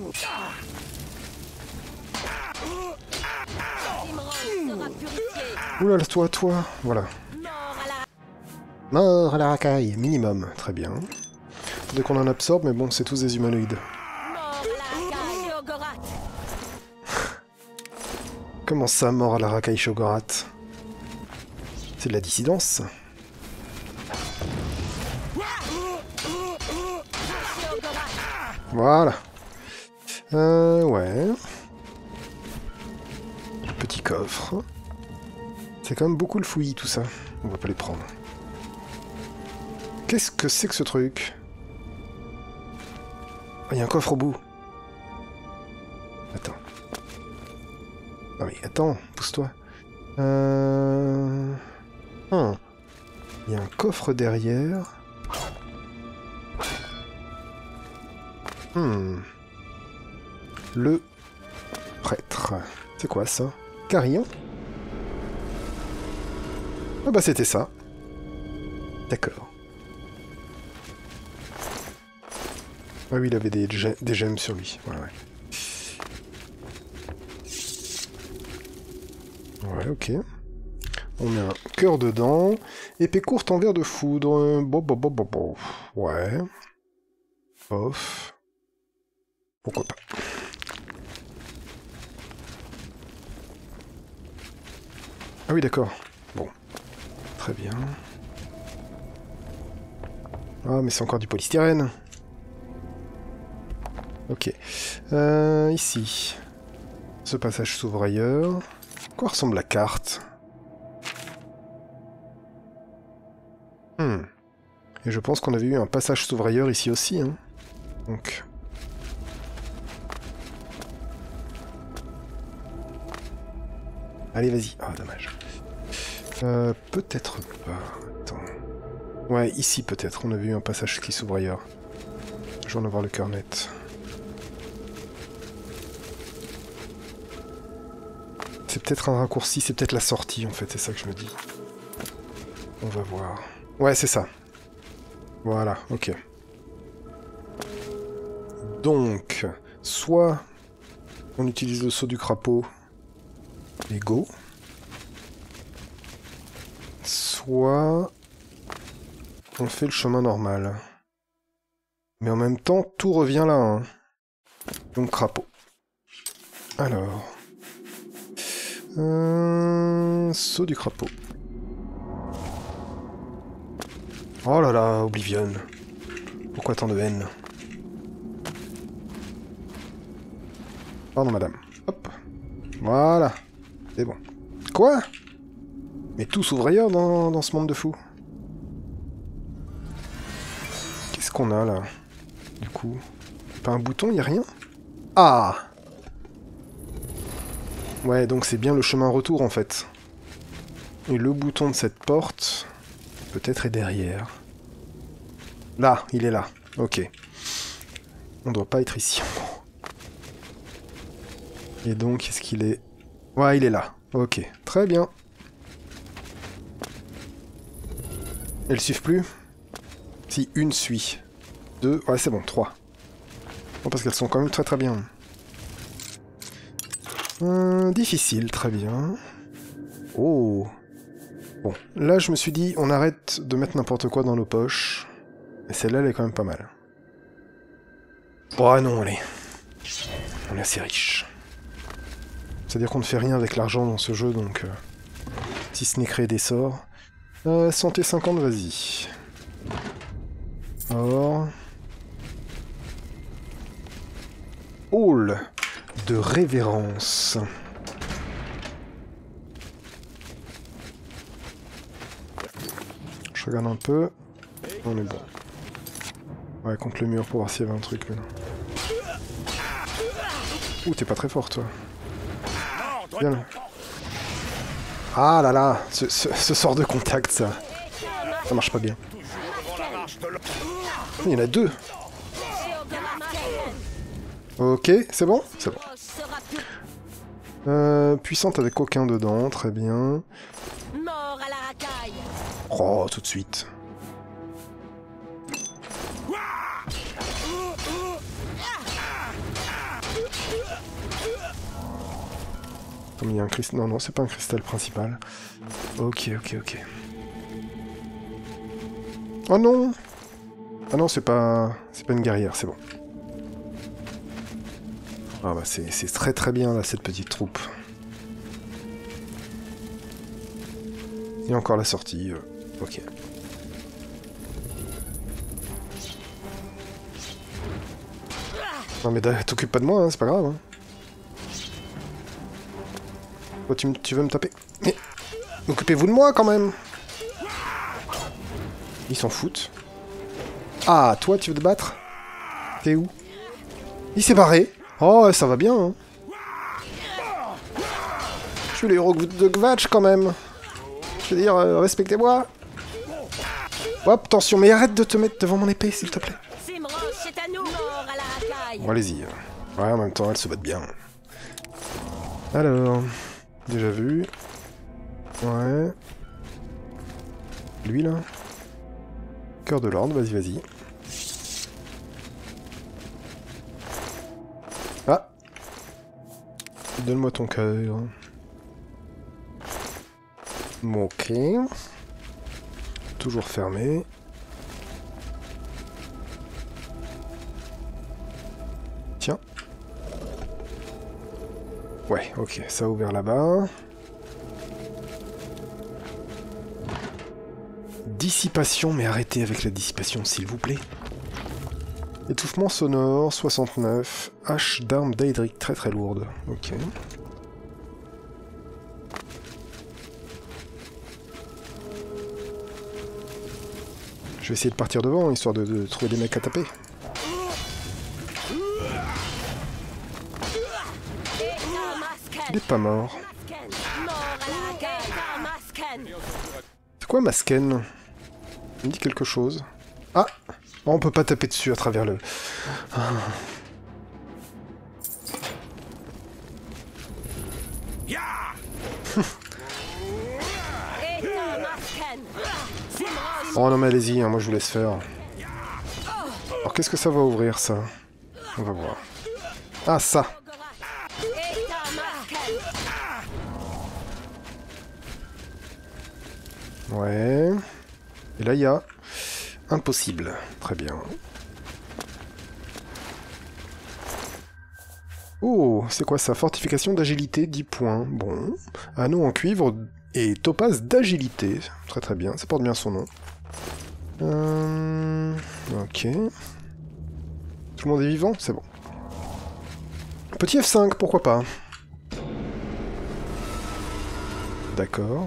Oula, toi, toi, voilà. Mort à la racaille, minimum, très bien. Faudrait qu'on en absorbe, mais bon, c'est tous des humanoïdes. Comment ça, mort à la Rakai Shogorat? C'est de la dissidence. Voilà. Euh, ouais. Petit coffre. C'est quand même beaucoup le fouillis, tout ça. On va pas les prendre. Qu'est-ce que c'est que ce truc? Il y a un coffre au bout. Attends. Non mais attends, pousse-toi. Euh... Hum. Il y a un coffre derrière. Hmm. Le prêtre. C'est quoi ça? Carillon? Ah bah c'était ça. D'accord. Ah oui, il avait des, ge des gemmes sur lui. Ouais, ouais. Ouais, ok. On met un cœur dedans. Épée courte en verre de foudre. Bon, bon, bon, bon, bon. Ouais. Off. Pourquoi pas. Ah oui, d'accord. Bon. Très bien. Ah, mais c'est encore du polystyrène. Ok. Euh, ici. Ce passage s'ouvre ailleurs. À quoi ressemble la carte? Hmm. Et je pense qu'on avait eu un passage s'ouvre ailleurs ici aussi. Hein. Donc... Allez, vas-y. Ah, dommage. Euh, peut-être pas. Attends. Ouais, ici peut-être. On a vu un passage qui s'ouvre ailleurs. Je vais en avoir le cœur net. C'est peut-être un raccourci, c'est peut-être la sortie en fait, c'est ça que je me dis. On va voir. Ouais, c'est ça. Voilà, ok. Donc, soit on utilise le saut du crapaud et go. Soit on fait le chemin normal. Mais en même temps, tout revient là. Hein. Donc crapaud. Alors... Euh... Saut du crapaud. Oh là là, Oblivion. Pourquoi tant de haine? Pardon, madame. Hop. Voilà. C'est bon. Quoi? Mais tout s'ouvre ailleurs dans, dans ce monde de fous. Qu'est-ce qu'on a, là? Du coup... Pas un bouton, y a rien? Ah! Ouais, donc c'est bien le chemin retour, en fait. Et le bouton de cette porte... Peut-être est derrière. Là, il est là. Ok. On doit pas être ici. Et donc, est-ce qu'il est... Ouais, il est là. Ok, très bien. Elles suivent plus? Si, une suit. Deux... Ouais, c'est bon, trois. Bon, parce qu'elles sont quand même très très bien. Euh, difficile, très bien. Oh. Bon, là je me suis dit, on arrête de mettre n'importe quoi dans nos poches. Et celle-là, elle est quand même pas mal. Oh non, allez. On est assez riche. C'est-à-dire qu'on ne fait rien avec l'argent dans ce jeu, donc... Euh, si ce n'est créer des sorts. Euh, santé cinquante, vas-y. Or... Hall de révérence. Je regarde un peu. On est bon. Ouais, contre le mur pour voir s'il y avait un truc, mais non. Ouh, t'es pas très fort, toi. Viens là. Ah là là, ce, ce, ce sort de contact, ça. Ça marche pas bien. Il y en a deux. Ok, c'est bon? C'est bon. Euh, puissante avec aucun dedans, très bien. Oh, tout de suite. Comme il y a un cristal... Non, non, c'est pas un cristal principal. Ok, ok, ok. Oh non! Ah non, c'est pas... C'est pas une guerrière, c'est bon. Ah bah c'est très très bien là, cette petite troupe. Et encore la sortie. Euh, ok. Non mais t'occupes pas de moi, hein, c'est pas grave. Hein. Oh, tu, tu veux me taper? Mais occupez-vous de moi quand même. Ils s'en foutent. Ah, toi tu veux te battre? T'es où? Il s'est barré. Oh, ça va bien. Hein. Je suis le héros de Kvatch quand même. Je veux dire, euh, respectez-moi. Hop, attention, mais arrête de te mettre devant mon épée, s'il te plaît. Bon, allez-y. Ouais, en même temps, elles se battent bien. Alors, déjà vu. Ouais. Lui, là. Cœur de l'ordre, vas-y, vas-y. Ah. Donne-moi ton cœur. Bon, ok. Toujours fermé. Tiens. Ouais, ok, ça a ouvert là-bas. Dissipation, mais arrêtez avec la dissipation, s'il vous plaît. Étouffement sonore, soixante-neuf. Hache d'arme d'Aedric, très très lourde. Ok. Je vais essayer de partir devant, histoire de, de trouver des mecs à taper. Il est pas mort. C'est quoi Masken? Il me dit quelque chose. Ah, oh, on peut pas taper dessus à travers le... Ah. Oh non mais allez-y, hein, moi je vous laisse faire. Alors qu'est-ce que ça va ouvrir ça? On va voir. Ah ça. Ouais. Et là il y a... Impossible. Très bien. Oh, c'est quoi ça? Fortification d'agilité, dix points. Bon. Anneau en cuivre et topaz d'agilité. Très très bien, ça porte bien son nom. Euh... Ok. Tout le monde est vivant? C'est bon. Petit F cinq, pourquoi pas? D'accord.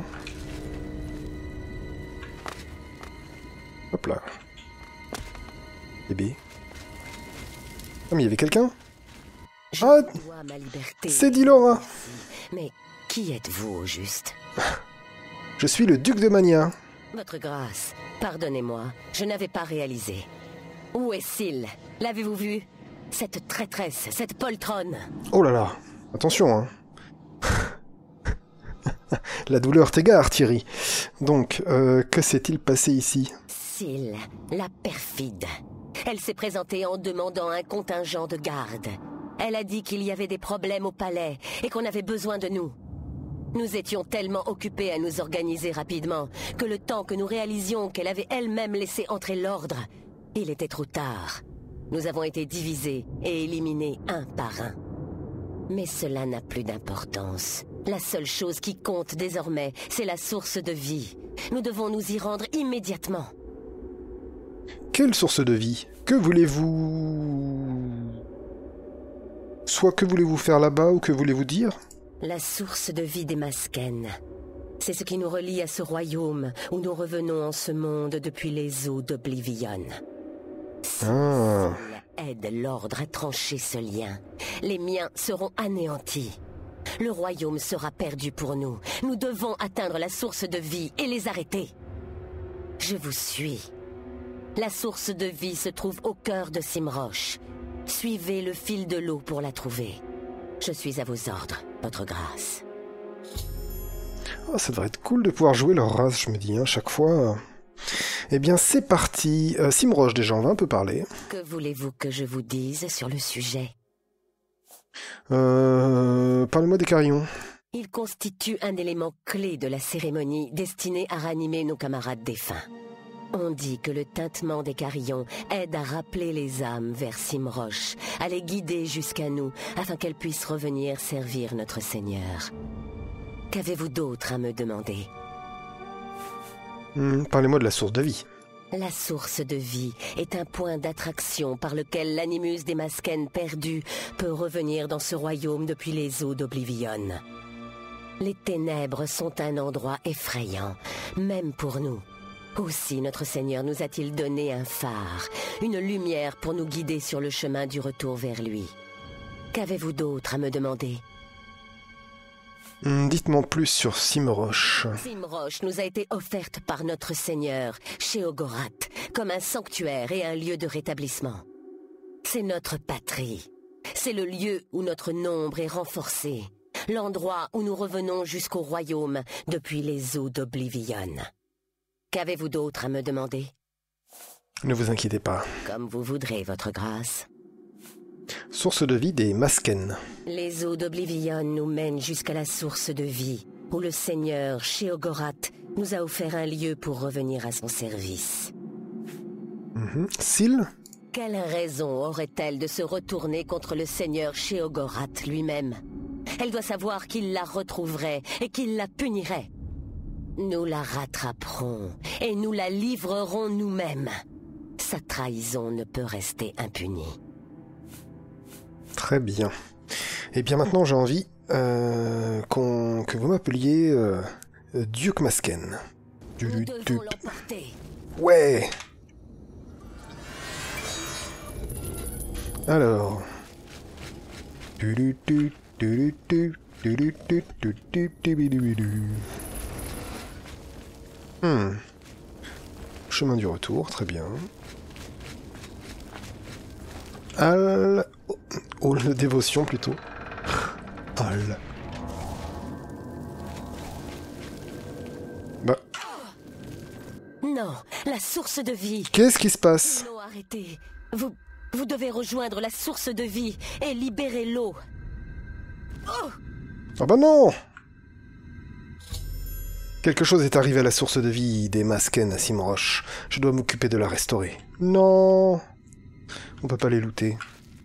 Hop là. Bébé. Ah mais il y avait quelqu'un? Ah, c'est Dillora. Mais qui êtes-vous au juste? Je suis le duc de Mania. Votre grâce, pardonnez-moi, je n'avais pas réalisé. Où est Syl? L'avez-vous vu? Cette traîtresse, cette poltronne. Oh là là, attention hein. La douleur t'égare, Thierry. Donc, euh, que s'est-il passé ici? Syl, la perfide. Elle s'est présentée en demandant un contingent de garde. Elle a dit qu'il y avait des problèmes au palais et qu'on avait besoin de nous. Nous étions tellement occupés à nous organiser rapidement que le temps que nous réalisions qu'elle avait elle-même laissé entrer l'ordre, il était trop tard. Nous avons été divisés et éliminés un par un. Mais cela n'a plus d'importance. La seule chose qui compte désormais, c'est la source de vie. Nous devons nous y rendre immédiatement. Quelle source de vie? Que voulez-vous... Soit que voulez-vous faire là-bas ou que voulez-vous dire? La source de vie des Masken. C'est ce qui nous relie à ce royaume où nous revenons en ce monde depuis les eaux d'Oblivion. Ah. Aide l'ordre à trancher ce lien. Les miens seront anéantis. Le royaume sera perdu pour nous. Nous devons atteindre la source de vie et les arrêter. Je vous suis. La source de vie se trouve au cœur de Simrosh. Suivez le fil de l'eau pour la trouver. Je suis à vos ordres, votre grâce. Oh, ça devrait être cool de pouvoir jouer leur race, je me dis, hein, chaque fois. Eh bien, c'est parti. Euh, Simrosh, déjà, on va un peu parler. Que voulez-vous que je vous dise sur le sujet? Euh... Parle-moi des carillons. Ils constituent un élément clé de la cérémonie destinée à ranimer nos camarades défunts. On dit que le tintement des carillons aide à rappeler les âmes vers Simrosh, à les guider jusqu'à nous, afin qu'elles puissent revenir servir notre Seigneur. Qu'avez-vous d'autre à me demander? Hmm, parlez-moi de la source de vie. La source de vie est un point d'attraction par lequel l'animus des Masken perdu peut revenir dans ce royaume depuis les eaux d'Oblivion. Les ténèbres sont un endroit effrayant, même pour nous. Aussi notre Seigneur nous a-t-il donné un phare, une lumière pour nous guider sur le chemin du retour vers lui. Qu'avez-vous d'autre à me demander ? Dites-moi plus sur Cimmeroche. Cimmeroche nous a été offerte par notre Seigneur, Sheogorath, comme un sanctuaire et un lieu de rétablissement. C'est notre patrie. C'est le lieu où notre nombre est renforcé. L'endroit où nous revenons jusqu'au royaume depuis les eaux d'Oblivion. Qu'avez-vous d'autre à me demander ? Ne vous inquiétez pas. Comme vous voudrez, votre grâce. Source de vie des Masken. Les eaux d'Oblivion nous mènent jusqu'à la source de vie, où le Seigneur Sheogorath nous a offert un lieu pour revenir à son service. Mmh. Syl ? Quelle raison aurait-elle de se retourner contre le Seigneur Sheogorath lui-même ? Elle doit savoir qu'il la retrouverait et qu'il la punirait. Nous la rattraperons et nous la livrerons nous-mêmes. Sa trahison ne peut rester impunie. Très bien. Et bien maintenant j'ai envie euh, qu'on, que vous m'appeliez euh, Duke Masken. Du, Nous du, devons du... l'emporter. Ouais. Alors. Du, du, du, du, du, du, du, du, du, du, du, du, du. Hmm. Chemin du retour, très bien. Al... Oh, de dévotion plutôt. Al. Bah. Non, la source de vie. Qu'est-ce qui se passe? Non, arrêtez. Vous, vous devez rejoindre la source de vie et libérer l'eau. Oh! Ah bah non! Quelque chose est arrivé à la source de vie des Masken à Cimmeroche. Je dois m'occuper de la restaurer. Non! On peut pas les looter.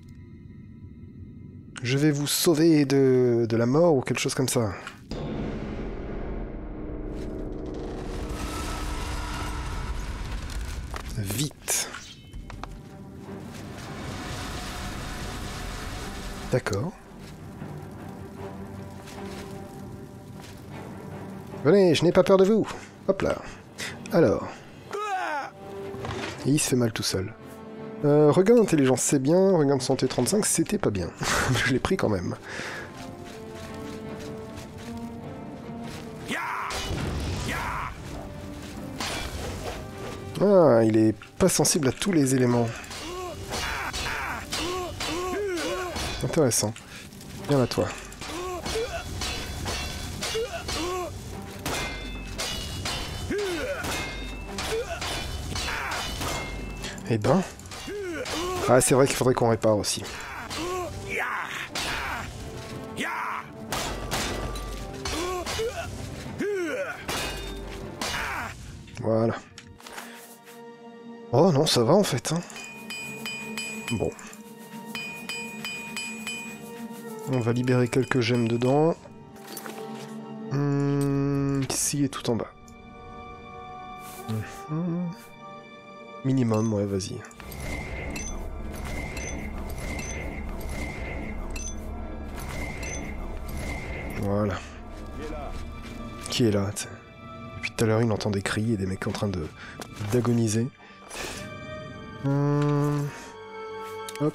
Je vais vous sauver de, de la mort ou quelque chose comme ça. Vite. D'accord. Venez, je n'ai pas peur de vous. Hop là. Alors. Et il se fait mal tout seul. Euh, regain d'intelligence, c'est bien. Regain de santé trente-cinq, c'était pas bien. Je l'ai pris quand même. Ah, il est pas sensible à tous les éléments. Intéressant. Viens à toi. Eh ben... Ah, c'est vrai qu'il faudrait qu'on répare aussi. Voilà. Oh non, ça va en fait. Hein. Bon. On va libérer quelques gemmes dedans. Hum, ici et tout en bas. Hum. Minimum, ouais, vas-y. Voilà. Qui est là? Depuis tout à l'heure, il entend des cris et des mecs en train de d'agoniser. Hum... Hop.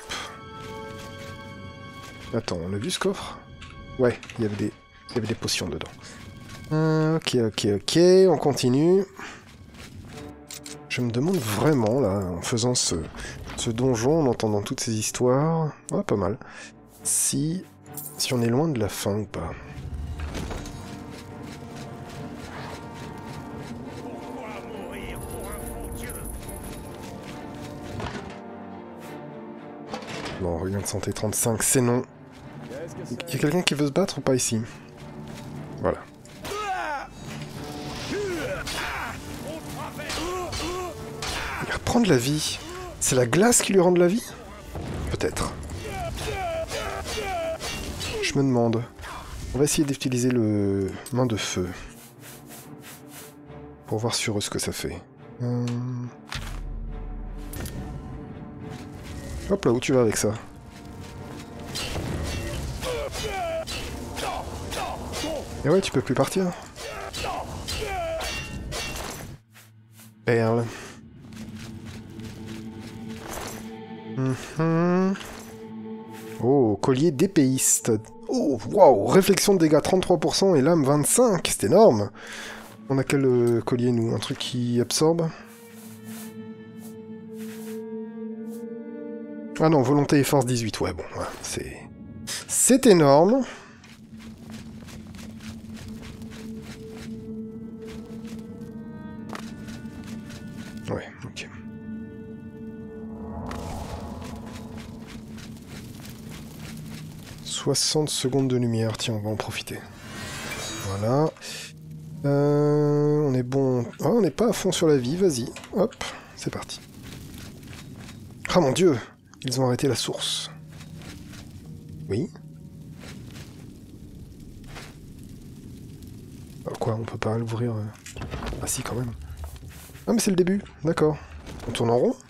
Attends, on a vu ce coffre? Ouais, il y avait des, il y avait des potions dedans. Hum, ok, ok, ok, on continue. Je me demande vraiment, là, en faisant ce, ce donjon, en entendant toutes ces histoires... Ouais, pas mal. Si... si on est loin de la fin ou pas. Bon, regain de santé trente-cinq, c'est non. Il y a quelqu'un qui veut se battre ou pas ici? Voilà. Il reprend de la vie. C'est la glace qui lui rend de la vie? Peut-être. Je me demande. On va essayer d'utiliser le main de feu. pour voir sur eux ce que ça fait. Euh... Hop là, où tu vas avec ça? Et ouais, tu peux plus partir. Perle. Mm-hmm. Oh, collier d'épéiste. Oh, waouh, réflexion de dégâts trente-trois pour cent et lame vingt-cinq, c'est énorme. On a quel euh, collier, nous? Un truc qui absorbe? Ah non, volonté et force dix-huit, ouais, bon, ouais, c'est... C'est énorme. Ouais, ok. soixante secondes de lumière, tiens, on va en profiter. Voilà. Euh, on est bon... Oh, on n'est pas à fond sur la vie, vas-y. Hop, c'est parti. Ah mon dieu, ils ont arrêté la source. Oui. Alors quoi, on peut pas l'ouvrir euh... Ah si, quand même. Ah mais c'est le début, d'accord. On tourne en rond.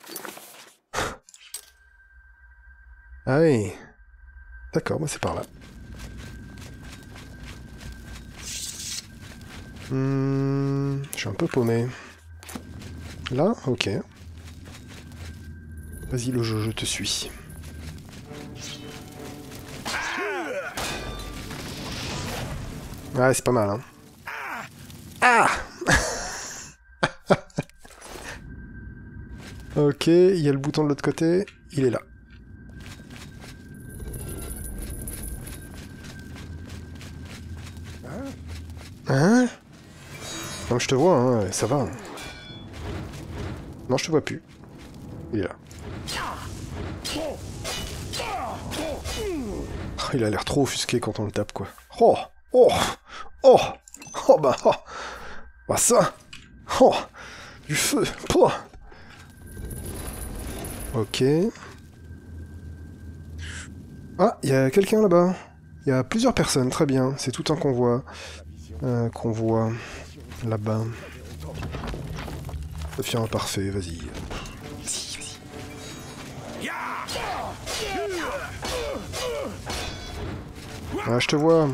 Ah oui. D'accord, bah c'est par là. Hmm, je suis un peu paumé. Là, ok. Vas-y le jeu, je te suis. Ouais, c'est pas mal, hein. Ah. Ok, il y a le bouton de l'autre côté, il est là. Hein? Non, je te vois, hein, ça va. Non, je te vois plus. Il est là. Oh, il a l'air trop offusqué quand on le tape, quoi. Oh! Oh! Oh! Oh bah! Oh. Bah ça! Oh! Du feu! Oh. Ok. Ah, il y a quelqu'un là-bas. Il y a plusieurs personnes, très bien. C'est tout un convoi. Euh, convoi. Là-bas. Sophia, parfait, vas-y. Vas-y, vas-y. Ah, je te vois.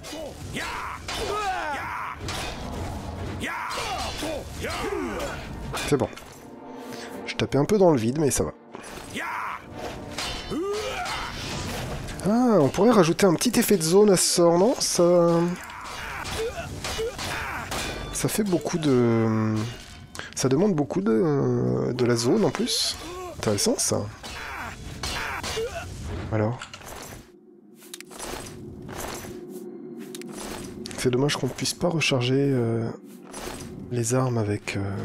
C'est bon. Je tapais un peu dans le vide, mais ça va. Ah, on pourrait rajouter un petit effet de zone à ce sort, non? Ça... Ça fait beaucoup de... Ça demande beaucoup de, de la zone, en plus. Intéressant, ça. Alors. C'est dommage qu'on ne puisse pas recharger euh, les armes avec... Euh,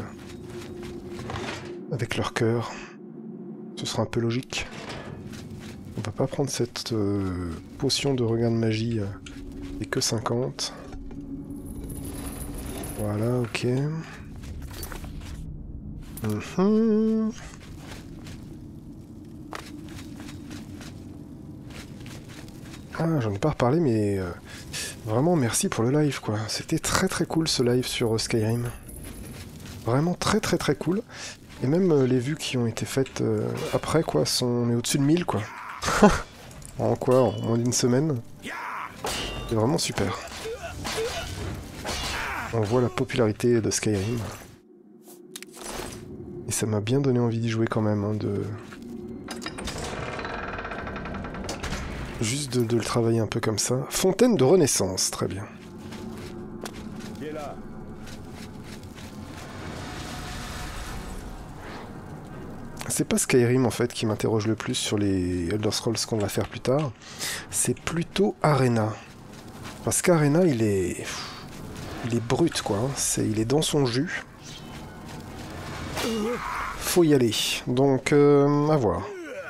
avec leur cœur. Ce sera un peu logique. On va pas prendre cette euh, potion de regain de magie, euh, et que cinquante. Voilà, ok. Mm-hmm. Ah, j'en ai pas reparlé, mais euh, vraiment merci pour le live, quoi. C'était très très cool ce live sur euh, Skyrim. Vraiment très très très cool. Et même euh, les vues qui ont été faites euh, après, quoi, sont... On est au-dessus de mille, quoi. En quoi? En moins d'une semaine? C'est vraiment super. On voit la popularité de Skyrim. Et ça m'a bien donné envie d'y jouer quand même, hein, de... Juste de, de le travailler un peu comme ça. Fontaine de Renaissance, très bien. C'est pas Skyrim en fait qui m'interroge le plus sur les Elder Scrolls qu'on va faire plus tard. C'est plutôt Arena. Parce qu'Arena, il est... Il est brut, quoi. Hein. C'est... Il est dans son jus. Faut y aller. Donc, euh, à voir.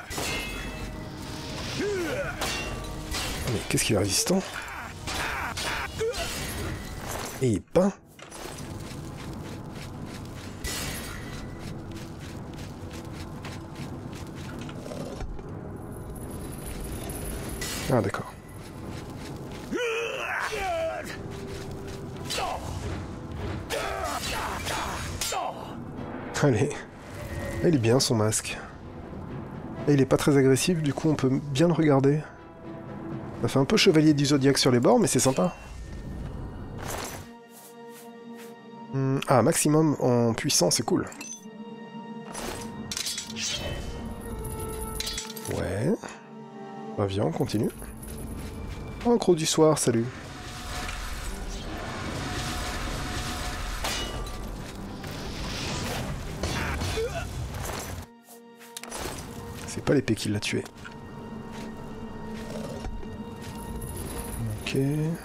Mais qu'est-ce qu'il est résistant? Et il peint. Ah, d'accord. Allez. Il est bien son masque. Et il est pas très agressif, du coup on peut bien le regarder. Ça fait un peu chevalier du zodiaque sur les bords, mais c'est sympa. Hum, ah, maximum en puissance, c'est cool. Ouais. Bah viens, on continue. Oh, croc du soir, salut. C'est pas l'épée qui l'a tué. Ok.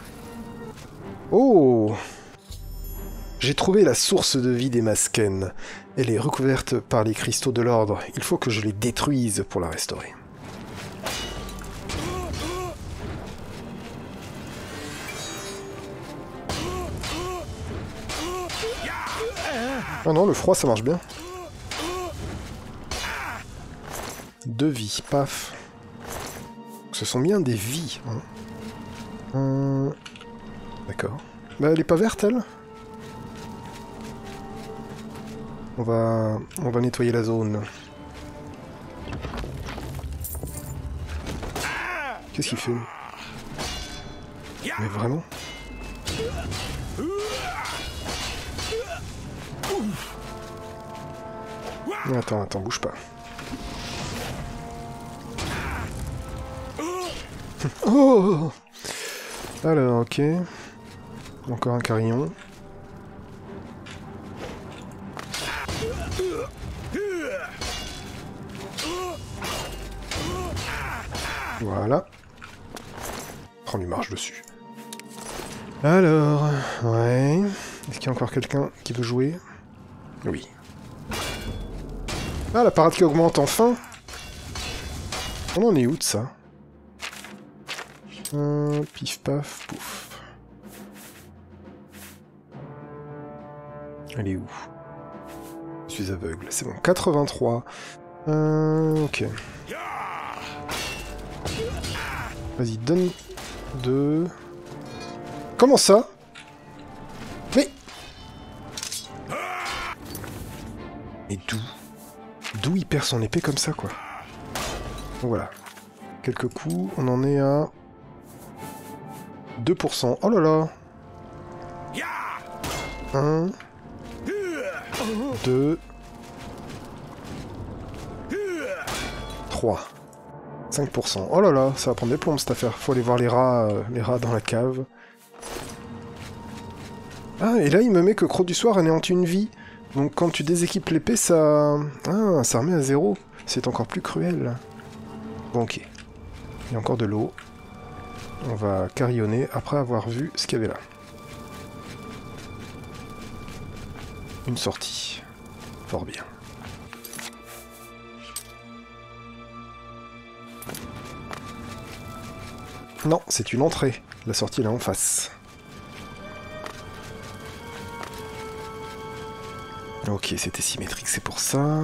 Oh! J'ai trouvé la source de vie des Masken. Elle est recouverte par les cristaux de l'ordre. Il faut que je les détruise pour la restaurer. Ah non, le froid ça marche bien. Deux vies, paf. Ce sont bien des vies. Hein. Hum... D'accord. Bah elle est pas verte elle? On va... On va nettoyer la zone. Qu'est-ce qu'il fait? Mais vraiment? Attends, attends, bouge pas. Oh! Alors, ok. Encore un carillon. Voilà. On lui marche dessus. Alors, ouais. Est-ce qu'il y a encore quelqu'un qui veut jouer? Oui. Ah, la parade qui augmente enfin. On en est où de ça? euh, Pif paf pouf. Elle est où? Je suis aveugle. C'est bon. quatre-vingt-trois. Euh, ok. Vas-y, donne deux. Comment ça? Mais... Mais d'où? D'où il perd son épée comme ça, quoi? Donc voilà. Quelques coups, on en est à... deux pour cent. Oh là là! un... deux... trois... cinq pour cent. Oh là là, ça va prendre des plombs cette affaire. Faut aller voir les rats, euh, les rats dans la cave. Ah, et là il me met que Croc du Soir anéantit une vie. Donc quand tu déséquipes l'épée, ça... Ah, ça remet à zéro. C'est encore plus cruel. Bon, ok. Il y a encore de l'eau. On va carillonner après avoir vu ce qu'il y avait là. Une sortie. Fort bien. Non, c'est une entrée. La sortie est là en face. Ok, c'était symétrique, c'est pour ça.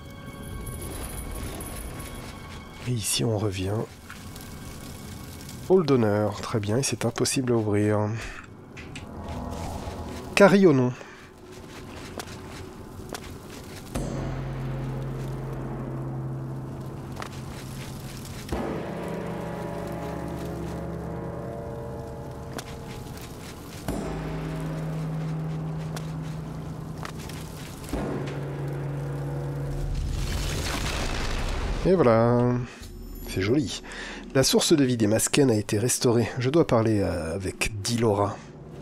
Et ici, on revient. Hall d'honneur. Très bien, et c'est impossible à ouvrir. Carillonnons. Et voilà, c'est joli. La source de vie des Masken a été restaurée. Je dois parler euh, avec Dilora.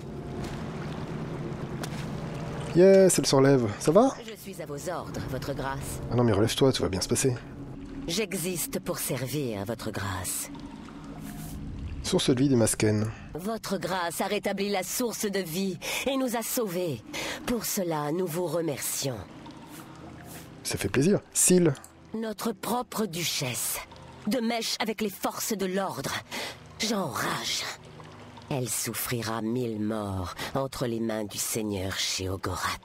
Yes, elle se relève. Ça va? Je suis à vos ordres, votre grâce. Ah non mais relève-toi, tout va bien se passer. J'existe pour servir, votre grâce. Source de vie des Masken. Votre grâce a rétabli la source de vie et nous a sauvés. Pour cela, nous vous remercions. Ça fait plaisir. Syl. Notre propre duchesse, de mèche avec les forces de l'ordre. J'enrage. Elle souffrira mille morts entre les mains du seigneur Sheogorath.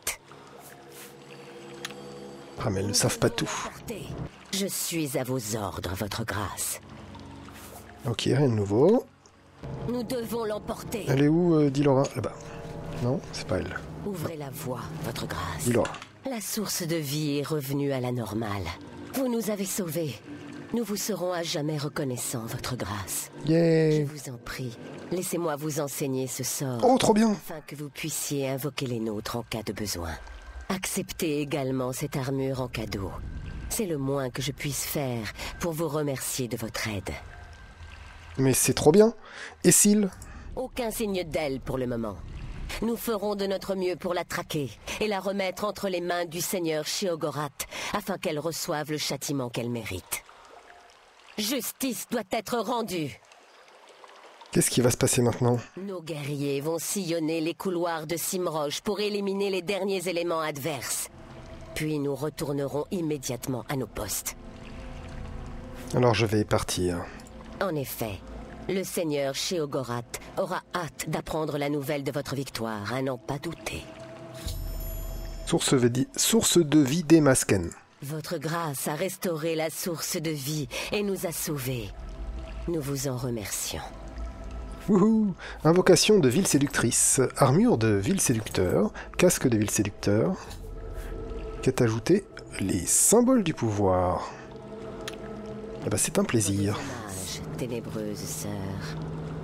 Ah mais elles ne savent pas tout. Je suis à vos ordres, votre grâce. Ok, rien de nouveau. Nous devons l'emporter. Elle est où, euh, Dilora? Là-bas. Non, c'est pas elle. Ouvrez la voie, votre grâce. Dilora. La source de vie est revenue à la normale. Vous nous avez sauvés. Nous vous serons à jamais reconnaissants, votre grâce. Yeah. Je vous en prie, laissez-moi vous enseigner ce sort. Oh, trop bien. Afin que vous puissiez invoquer les nôtres en cas de besoin. Acceptez également cette armure en cadeau. C'est le moins que je puisse faire pour vous remercier de votre aide. Mais c'est trop bien. Et Syl? Aucun signe d'elle pour le moment. Nous ferons de notre mieux pour la traquer et la remettre entre les mains du seigneur Sheogorath afin qu'elle reçoive le châtiment qu'elle mérite. Justice doit être rendue. Qu'est-ce qui va se passer maintenant? Nos guerriers vont sillonner les couloirs de Cimroche pour éliminer les derniers éléments adverses. Puis nous retournerons immédiatement à nos postes. Alors je vais partir. En effet, le seigneur Sheogorath aura hâte d'apprendre la nouvelle de votre victoire, à n'en pas douter. Source, vedi... source de vie des Masken. Votre grâce a restauré la source de vie et nous a sauvés. Nous vous en remercions. Wouhou! Invocation de ville séductrice, armure de ville séducteur, casque de ville séducteur. Quête ajoutée, les symboles du pouvoir. Eh ben, c'est un plaisir. Dommage, ténébreuse sœur.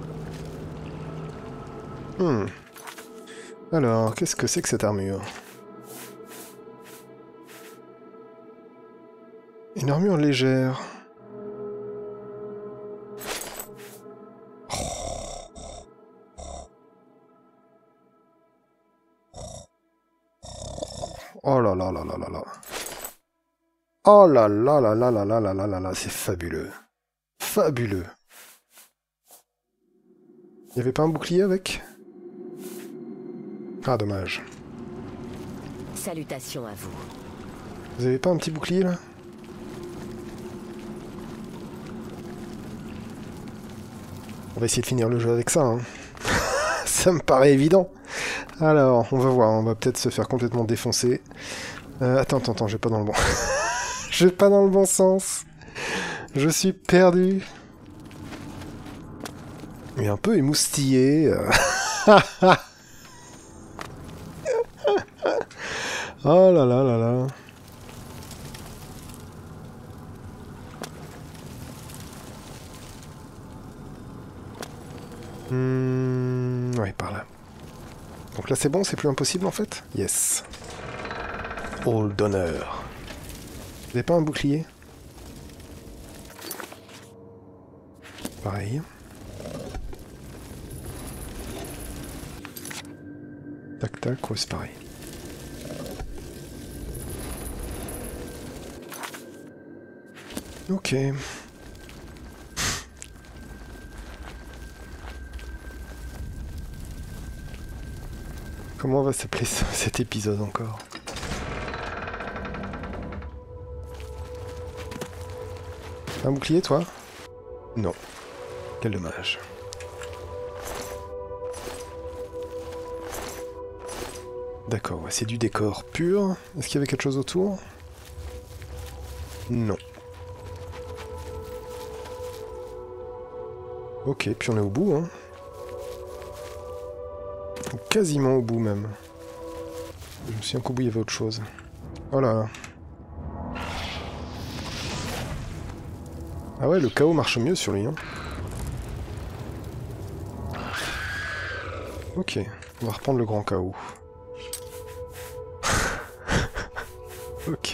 Hmm. Alors, qu'est-ce que c'est que cette armure? Une armure légère. Oh là là là là là là. Oh là là là là là là là là là là, c'est fabuleux. Fabuleux. Il n'y avait pas un bouclier avec? Ah, dommage. Salutations à vous. Vous avez pas un petit bouclier là? On va essayer de finir le jeu avec ça, hein. Ça me paraît évident. Alors, on va voir, on va peut-être se faire complètement défoncer. Euh, attends, attends, attends, je vais pas dans le bon... je vais pas dans le bon sens. Je suis perdu. Il est un peu émoustillé. Oh là là là là. Hmm, ouais, par là. Donc là c'est bon, c'est plus impossible en fait? Yes. Hall d'honneur. Vous avez pas un bouclier? Pareil. Tac tac, ouais c'est pareil. Ok. Comment va s'appeler cet épisode encore? Un bouclier, toi? Non. Quel dommage. D'accord, ouais, c'est du décor pur. Est-ce qu'il y avait quelque chose autour? Non. Ok, puis on est au bout, hein. Quasiment au bout, même. Je me souviens qu'au bout, il y avait autre chose. Oh là. Ah ouais, le chaos marche mieux sur lui, hein. Ok, on va reprendre le grand chaos. Ok.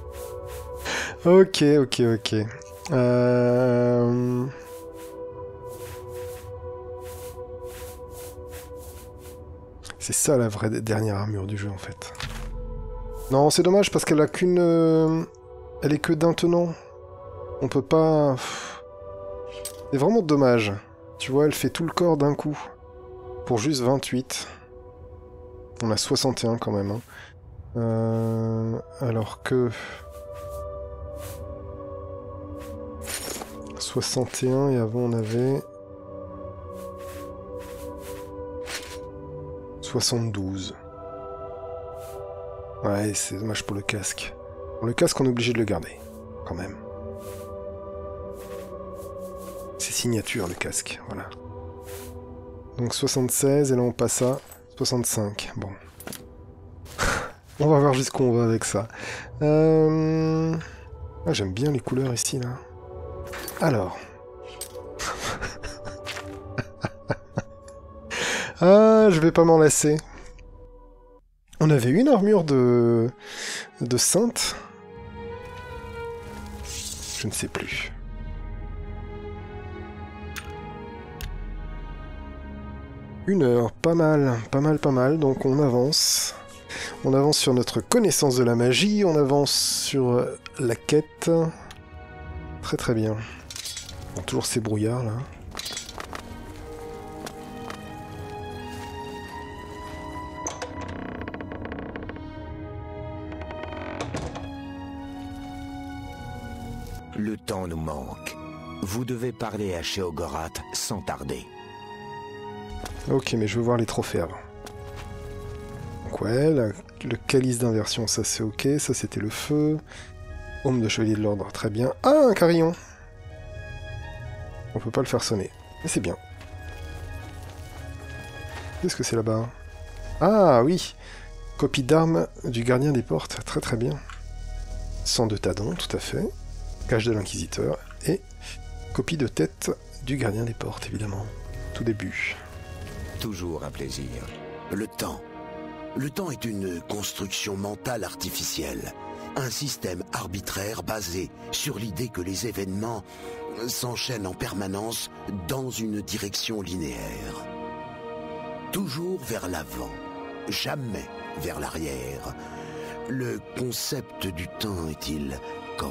Ok, ok, ok. Euh... C'est ça la vraie dernière armure du jeu en fait. Non, c'est dommage parce qu'elle a qu'une... Euh... Elle est que d'un tenant. On peut pas... C'est vraiment dommage. Tu vois, elle fait tout le corps d'un coup. Pour juste vingt-huit. On a soixante et un quand même. Hein. Euh... Alors que... soixante et un et avant on avait... soixante-douze. Ouais, c'est dommage pour le casque. Pour le casque, on est obligé de le garder. Quand même. C'est signature, le casque. Voilà. Donc soixante-seize, et là on passe à soixante-cinq. Bon. On va voir jusqu'où on va avec ça. Euh... Ah, j'aime bien les couleurs ici, là. Alors. Ah, je vais pas m'en lasser. On avait une armure de... de sainte. Je ne sais plus. Une heure, pas mal, pas mal, pas mal, donc on avance. On avance sur notre connaissance de la magie, on avance sur la quête. Très très bien. Bon, toujours ces brouillards là. Le temps nous manque. Vous devez parler à Sheogorath sans tarder. Ok, mais je veux voir les trophées avant. Donc ouais, la, le calice d'inversion, ça c'est ok, ça c'était le feu. Homme de chevalier de l'ordre, très bien. Ah, un carillon! On peut pas le faire sonner, mais c'est bien. Qu'est-ce que c'est là-bas? Ah oui! Copie d'armes du gardien des portes, très très bien. Sang de Tadon, tout à fait. Cache de l'inquisiteur, et copie de tête du gardien des portes, évidemment. Tout début. Toujours un plaisir. Le temps. Le temps est une construction mentale artificielle. Un système arbitraire basé sur l'idée que les événements s'enchaînent en permanence dans une direction linéaire. Toujours vers l'avant, jamais vers l'arrière. Le concept du temps est-il correct ?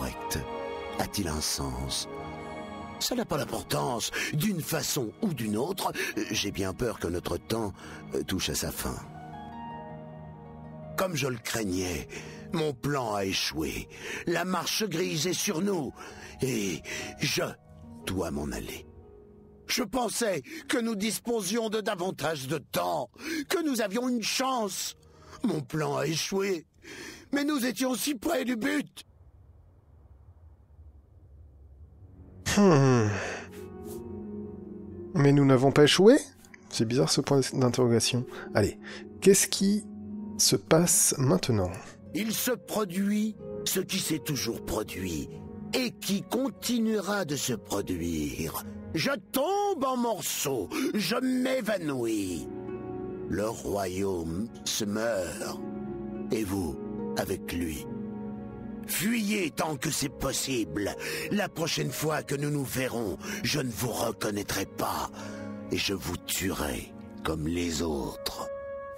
A-t-il un sens ? Ça n'a pas d'importance. D'une façon ou d'une autre, j'ai bien peur que notre temps touche à sa fin. Comme je le craignais, mon plan a échoué. La marche grise est sur nous. Et je dois m'en aller. Je pensais que nous disposions de davantage de temps, que nous avions une chance. Mon plan a échoué, mais nous étions si près du but. Hmm. Mais nous n'avons pas échoué? C'est bizarre ce point d'interrogation. Allez, qu'est-ce qui se passe maintenant? Il se produit ce qui s'est toujours produit et qui continuera de se produire. Je tombe en morceaux, je m'évanouis. Le royaume se meurt, et vous avec lui. Fuyez tant que c'est possible. La prochaine fois que nous nous verrons, je ne vous reconnaîtrai pas et je vous tuerai comme les autres.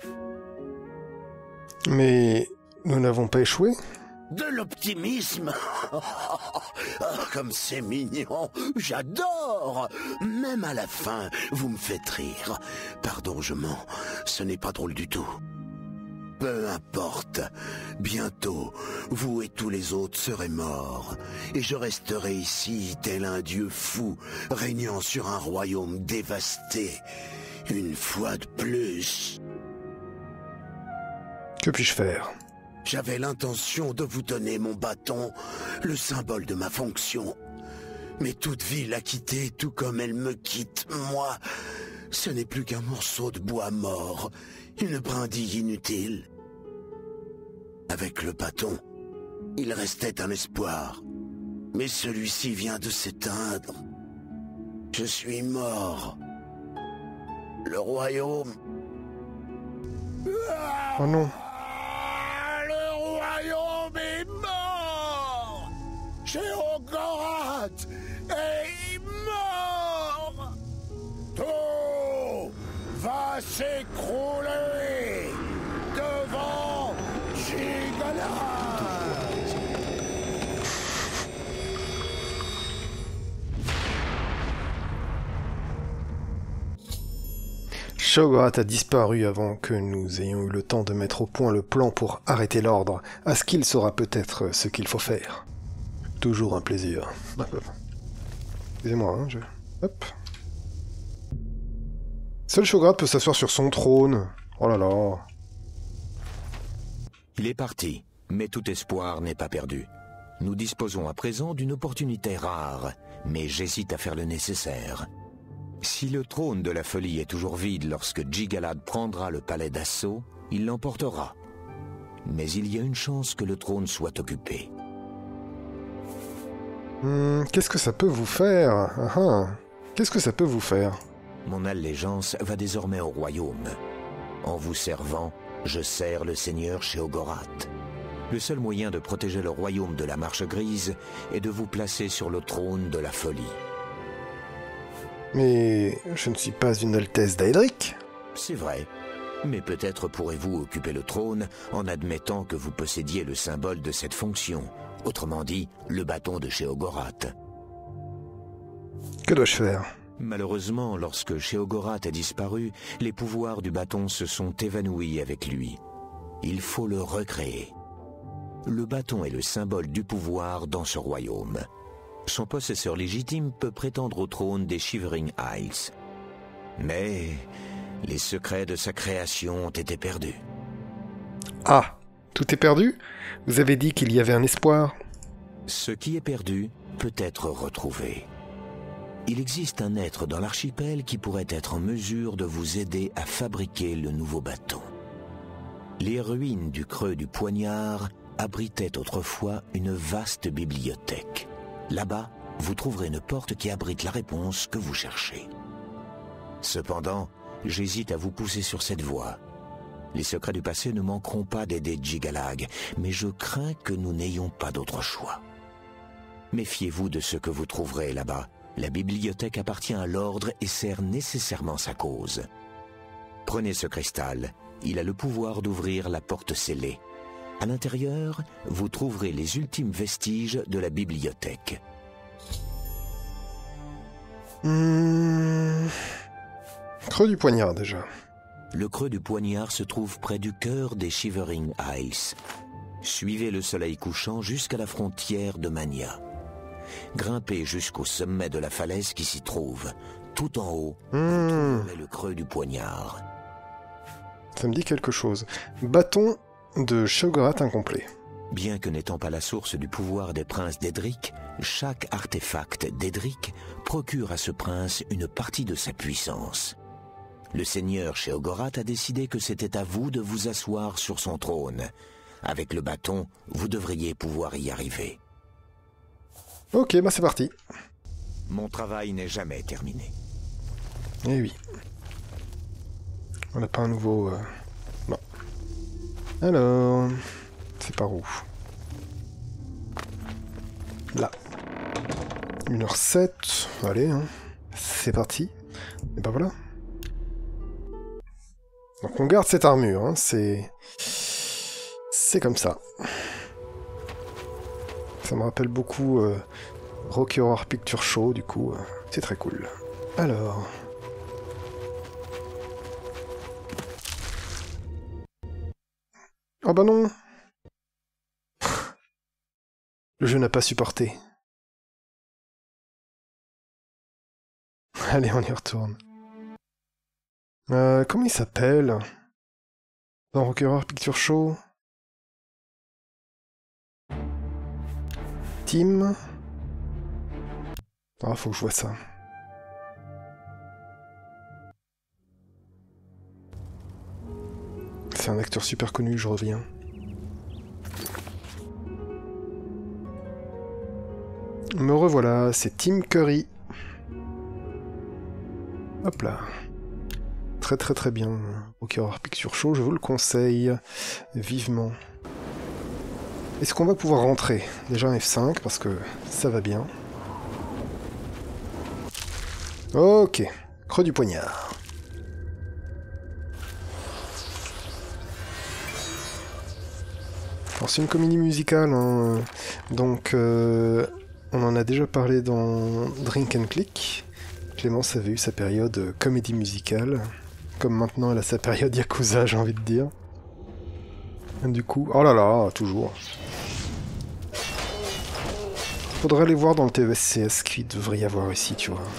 Mais nous n'avons pas échoué? De l'optimisme. Comme c'est mignon, j'adore. Même à la fin, vous me faites rire. Pardon, je mens, ce n'est pas drôle du tout. Peu importe, bientôt, vous et tous les autres serez morts, et je resterai ici tel un dieu fou, régnant sur un royaume dévasté, une fois de plus. Que puis-je faire? J'avais l'intention de vous donner mon bâton, le symbole de ma fonction. Mais toute vie l'a quitté, tout comme elle me quitte, moi. Ce n'est plus qu'un morceau de bois mort, une brindille inutile. Avec le bâton, il restait un espoir. Mais celui-ci vient de s'éteindre. Je suis mort. Le royaume... Oh non. Le royaume est mort. Sheogorath est mort. Tout va s'écrouler devant Gigalath. Sheogorath a disparu avant que nous ayons eu le temps de mettre au point le plan pour arrêter l'ordre. Askeal saura peut-être ce qu'il faut faire. Toujours un plaisir. Hop, hop. Excusez-moi, hein, je... Hop. Seul Sheogorath peut s'asseoir sur son trône. Oh là là. Il est parti, mais tout espoir n'est pas perdu. Nous disposons à présent d'une opportunité rare, mais j'hésite à faire le nécessaire. Si le trône de la folie est toujours vide lorsque Gigalath prendra le palais d'assaut, il l'emportera. mais il y a une chance que le trône soit occupé. Hmm, qu'est-ce que ça peut vous faire? Ah, ah. Qu'est-ce que ça peut vous faire? Mon allégeance va désormais au royaume. En vous servant, je sers le seigneur Sheogorath. Le seul moyen de protéger le royaume de la Marche Grise est de vous placer sur le trône de la folie. Mais je ne suis pas une Altesse d'Aedric. C'est vrai, mais peut-être pourrez-vous occuper le trône en admettant que vous possédiez le symbole de cette fonction, autrement dit, le bâton de Sheogorath. Que dois-je faire? Malheureusement, lorsque Sheogorath a disparu, les pouvoirs du bâton se sont évanouis avec lui. Il faut le recréer. Le bâton est le symbole du pouvoir dans ce royaume. Son possesseur légitime peut prétendre au trône des Shivering Isles. Mais les secrets de sa création ont été perdus. Ah, tout est perdu? Vous avez dit qu'il y avait un espoir. Ce qui est perdu peut être retrouvé. Il existe un être dans l'archipel qui pourrait être en mesure de vous aider à fabriquer le nouveau bâton. Les ruines du creux du poignard abritaient autrefois une vaste bibliothèque. Là-bas, vous trouverez une porte qui abrite la réponse que vous cherchez. Cependant, j'hésite à vous pousser sur cette voie. Les secrets du passé ne manqueront pas d'aider Jygalag, mais je crains que nous n'ayons pas d'autre choix. Méfiez-vous de ce que vous trouverez là-bas. La bibliothèque appartient à l'ordre et sert nécessairement sa cause. Prenez ce cristal, il a le pouvoir d'ouvrir la porte scellée. À l'intérieur, vous trouverez les ultimes vestiges de la bibliothèque. Mmh... Creux du poignard, déjà. Le creux du poignard se trouve près du cœur des Shivering Isles. Suivez le soleil couchant jusqu'à la frontière de Mania. Grimpez jusqu'au sommet de la falaise qui s'y trouve. Tout en haut, mmh. vous trouverez le creux du poignard. Ça me dit quelque chose. Bâton de Sheogorath incomplet. Bien que n'étant pas la source du pouvoir des princes d'Aedric, chaque artefact d'Aedric procure à ce prince une partie de sa puissance. Le seigneur Sheogorath a décidé que c'était à vous de vous asseoir sur son trône. Avec le bâton, vous devriez pouvoir y arriver. Ok, bah c'est parti. Mon travail n'est jamais terminé. Eh oui. On n'a pas un nouveau... Euh... Non. Alors... C'est par où? Là. une heure sept. Allez, hein. C'est parti. Et ben voilà. Donc on garde cette armure, hein. C'est... C'est comme ça. Ça me rappelle beaucoup euh, Rocky Horror Picture Show, du coup, euh, c'est très cool. Alors... Oh bah non. Le jeu n'a pas supporté. Allez, on y retourne. Euh, comment il s'appelle dans Rocky Horror Picture Show? Tim. Ah, faut que je vois ça. C'est un acteur super connu, je reviens. Me revoilà, c'est Tim Curry. Hop là. Très très très bien. Rocky Horror Picture Show, je vous le conseille vivement. Est-ce qu'on va pouvoir rentrer? Déjà un F cinq, parce que ça va bien. Ok. Creux du poignard. Alors c'est une comédie musicale, hein. Donc euh, on en a déjà parlé dans Drink and Click. Clémence avait eu sa période euh, comédie musicale, comme maintenant elle a sa période Yakuza, j'ai envie de dire. Du coup, oh là là, toujours. Faudrait aller voir dans le T V S C S qu'il devrait y avoir ici, tu vois.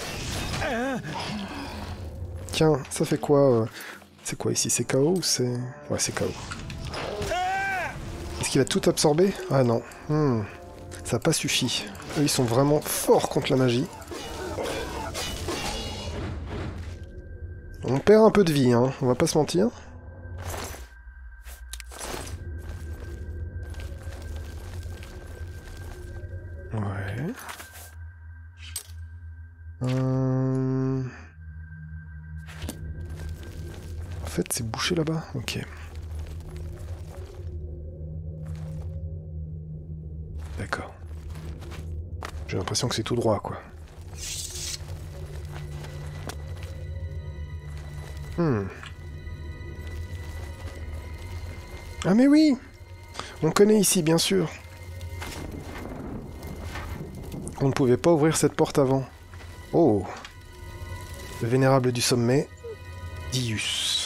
Tiens, ça fait quoi euh... C'est quoi ici? C'est K O ou c'est... Ouais, c'est K O. Est-ce qu'il a tout absorbé? Ah non. Hmm. Ça n'a pas suffi. Eux, ils sont vraiment forts contre la magie. On perd un peu de vie, hein. On va pas se mentir. Euh... En fait, c'est bouché là-bas. Ok. D'accord. J'ai l'impression que c'est tout droit, quoi. Hmm. Ah mais oui! On connaît ici, bien sûr. On ne pouvait pas ouvrir cette porte avant. Oh! Le vénérable du sommet, Dius.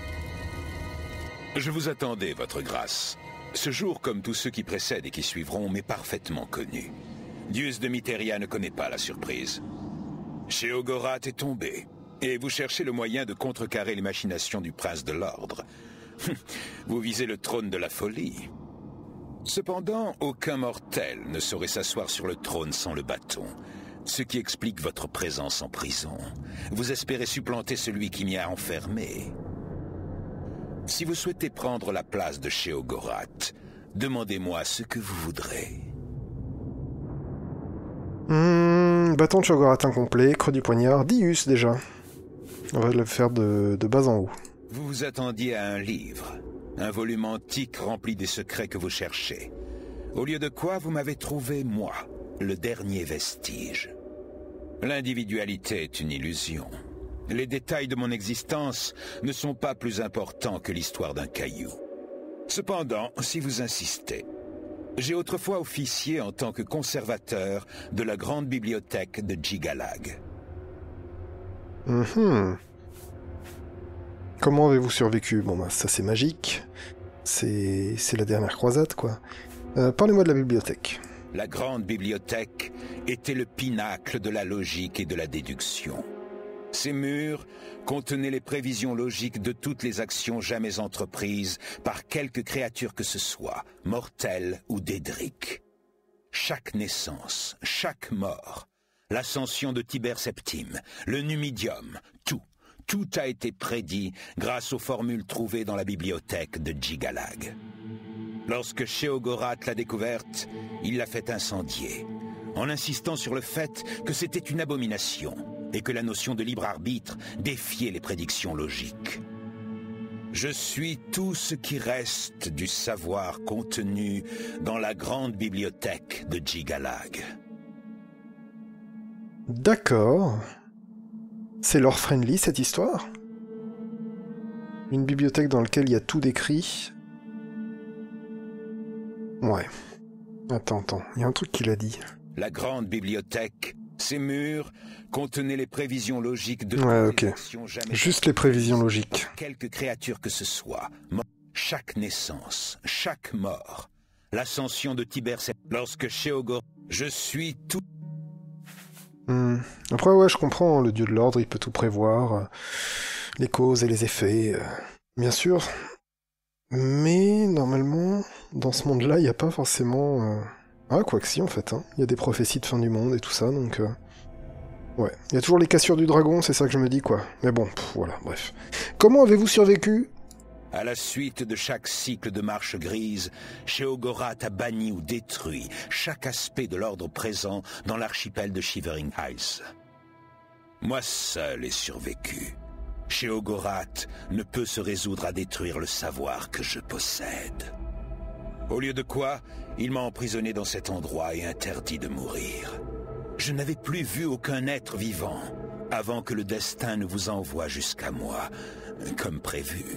Je vous attendais, votre grâce. Ce jour, comme tous ceux qui précèdent et qui suivront, m'est parfaitement connu. Dius de Myteria ne connaît pas la surprise. Sheogorath est tombé, et vous cherchez le moyen de contrecarrer les machinations du prince de l'ordre. Vous visez le trône de la folie. Cependant, aucun mortel ne saurait s'asseoir sur le trône sans le bâton, ce qui explique votre présence en prison. Vous espérez supplanter celui qui m'y a enfermé. Si vous souhaitez prendre la place de Sheogorath, demandez-moi ce que vous voudrez. Mmh, bâton de Sheogorath incomplet, creux du poignard, Dius déjà. On va le faire de, de bas en haut. Vous vous attendiez à un livre, un volume antique rempli des secrets que vous cherchez. Au lieu de quoi, vous m'avez trouvé, moi, le dernier vestige. L'individualité est une illusion. Les détails de mon existence ne sont pas plus importants que l'histoire d'un caillou. Cependant, si vous insistez, j'ai autrefois officié en tant que conservateur de la grande bibliothèque de Jig-Allag. Mmh. Comment avez-vous survécu? Bon bah ça c'est magique. C'est c'est la dernière croisade quoi. Euh, Parlez-moi de la bibliothèque. La grande bibliothèque était le pinacle de la logique et de la déduction. Ces murs contenaient les prévisions logiques de toutes les actions jamais entreprises par quelque créature que ce soit, mortelle ou dédrique. Chaque naissance, chaque mort, l'ascension de Tiber Septime, le Numidium, tout, tout a été prédit grâce aux formules trouvées dans la bibliothèque de Jig-Allag. Lorsque Sheogorath l'a découverte, il l'a fait incendier, en insistant sur le fait que c'était une abomination et que la notion de libre arbitre défiait les prédictions logiques. Je suis tout ce qui reste du savoir contenu dans la grande bibliothèque de Jig-Allag. D'accord. C'est lore-friendly cette histoire? Une bibliothèque dans laquelle il y a tout décrit. Ouais. Attends, attends, il y a un truc qu'il a dit. La grande bibliothèque, ses murs contenaient les prévisions logiques de ouais, ok. les actions jamais juste les prévisions logiques. Quelque créature que ce soit, chaque naissance, chaque mort, l'ascension de Tiber Septime, lorsque Sheogorath, je suis tout. Hmm. Après ouais, je comprends, le dieu de l'ordre, il peut tout prévoir, euh, les causes et les effets, euh, bien sûr. Mais normalement, dans ce monde-là, il n'y a pas forcément... Euh... Ah, quoi que si, en fait. Il hein. y a des prophéties de fin du monde et tout ça, donc... Euh... Ouais. Il y a toujours les cassures du dragon, c'est ça que je me dis, quoi. Mais bon, pff, voilà, bref. Comment avez-vous survécu? À la suite de chaque cycle de marche grise, Sheogorath a banni ou détruit chaque aspect de l'ordre présent dans l'archipel de Shivering Isles. Moi seul ai survécu. Sheogorath ne peut se résoudre à détruire le savoir que je possède. Au lieu de quoi, il m'a emprisonné dans cet endroit et interdit de mourir. Je n'avais plus vu aucun être vivant avant que le destin ne vous envoie jusqu'à moi, comme prévu.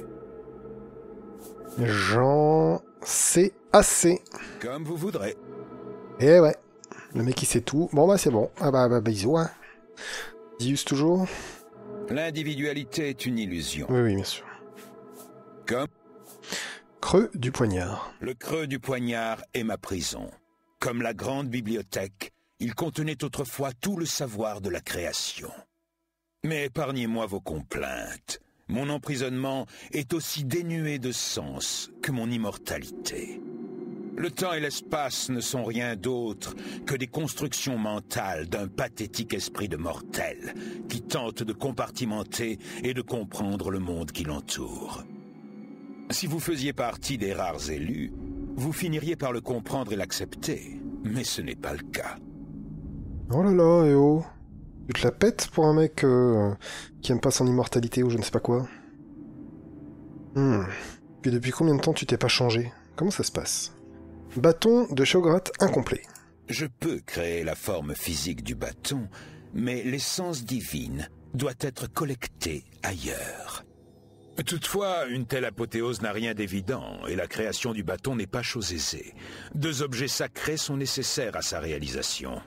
J'en sais assez. Comme vous voudrez. Eh ouais, le mec il sait tout. Bon bah c'est bon. Ah bah, bah bisous hein. Dius toujours. L'individualité est une illusion. Oui, oui, bien sûr. Comme creux du poignard. Le creux du poignard est ma prison. Comme la grande bibliothèque, il contenait autrefois tout le savoir de la création. Mais épargnez-moi vos complaintes. Mon emprisonnement est aussi dénué de sens que mon immortalité. Le temps et l'espace ne sont rien d'autre que des constructions mentales d'un pathétique esprit de mortel qui tente de compartimenter et de comprendre le monde qui l'entoure. Si vous faisiez partie des rares élus, vous finiriez par le comprendre et l'accepter, mais ce n'est pas le cas. Oh là là, eh oh. Tu te la pètes pour un mec euh, qui aime pas son immortalité ou je ne sais pas quoi. Hmm. Puis depuis combien de temps tu t'es pas changé? Comment ça se passe? Bâton de Shoggorath incomplet. Je peux créer la forme physique du bâton, mais l'essence divine doit être collectée ailleurs. Toutefois, une telle apothéose n'a rien d'évident, et la création du bâton n'est pas chose aisée. Deux objets sacrés sont nécessaires à sa réalisation.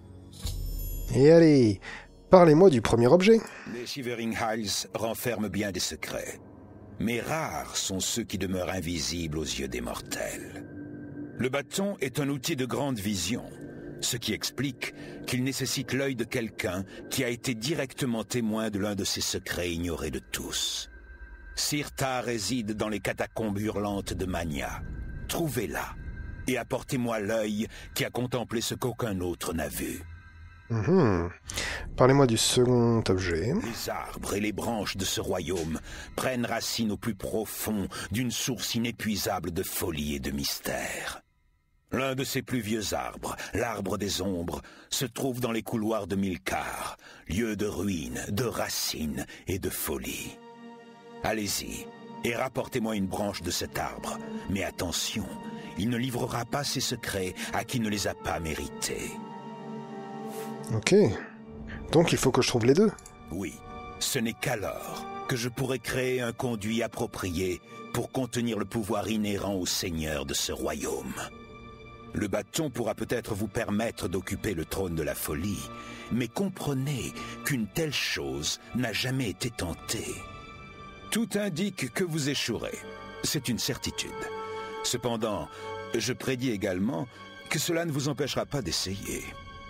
Et allez, parlez-moi du premier objet. Les Shivering Isles renferment bien des secrets, mais rares sont ceux qui demeurent invisibles aux yeux des mortels. Le bâton est un outil de grande vision, ce qui explique qu'il nécessite l'œil de quelqu'un qui a été directement témoin de l'un de ces secrets ignorés de tous. Sirta réside dans les catacombes hurlantes de Mania. Trouvez-la et apportez-moi l'œil qui a contemplé ce qu'aucun autre n'a vu. Mmh. Parlez-moi du second objet. Les arbres et les branches de ce royaume prennent racine au plus profond d'une source inépuisable de folie et de mystère. L'un de ces plus vieux arbres, l'arbre des ombres, se trouve dans les couloirs de Milkar, lieu de ruines, de racines et de folie. Allez-y, et rapportez-moi une branche de cet arbre. Mais attention, il ne livrera pas ses secrets à qui ne les a pas mérités. Ok. Donc il faut que je trouve les deux. Oui, ce n'est qu'alors que je pourrai créer un conduit approprié pour contenir le pouvoir inhérent au seigneur de ce royaume. Le bâton pourra peut-être vous permettre d'occuper le trône de la folie, mais comprenez qu'une telle chose n'a jamais été tentée. Tout indique que vous échouerez. C'est une certitude. Cependant, je prédis également que cela ne vous empêchera pas d'essayer.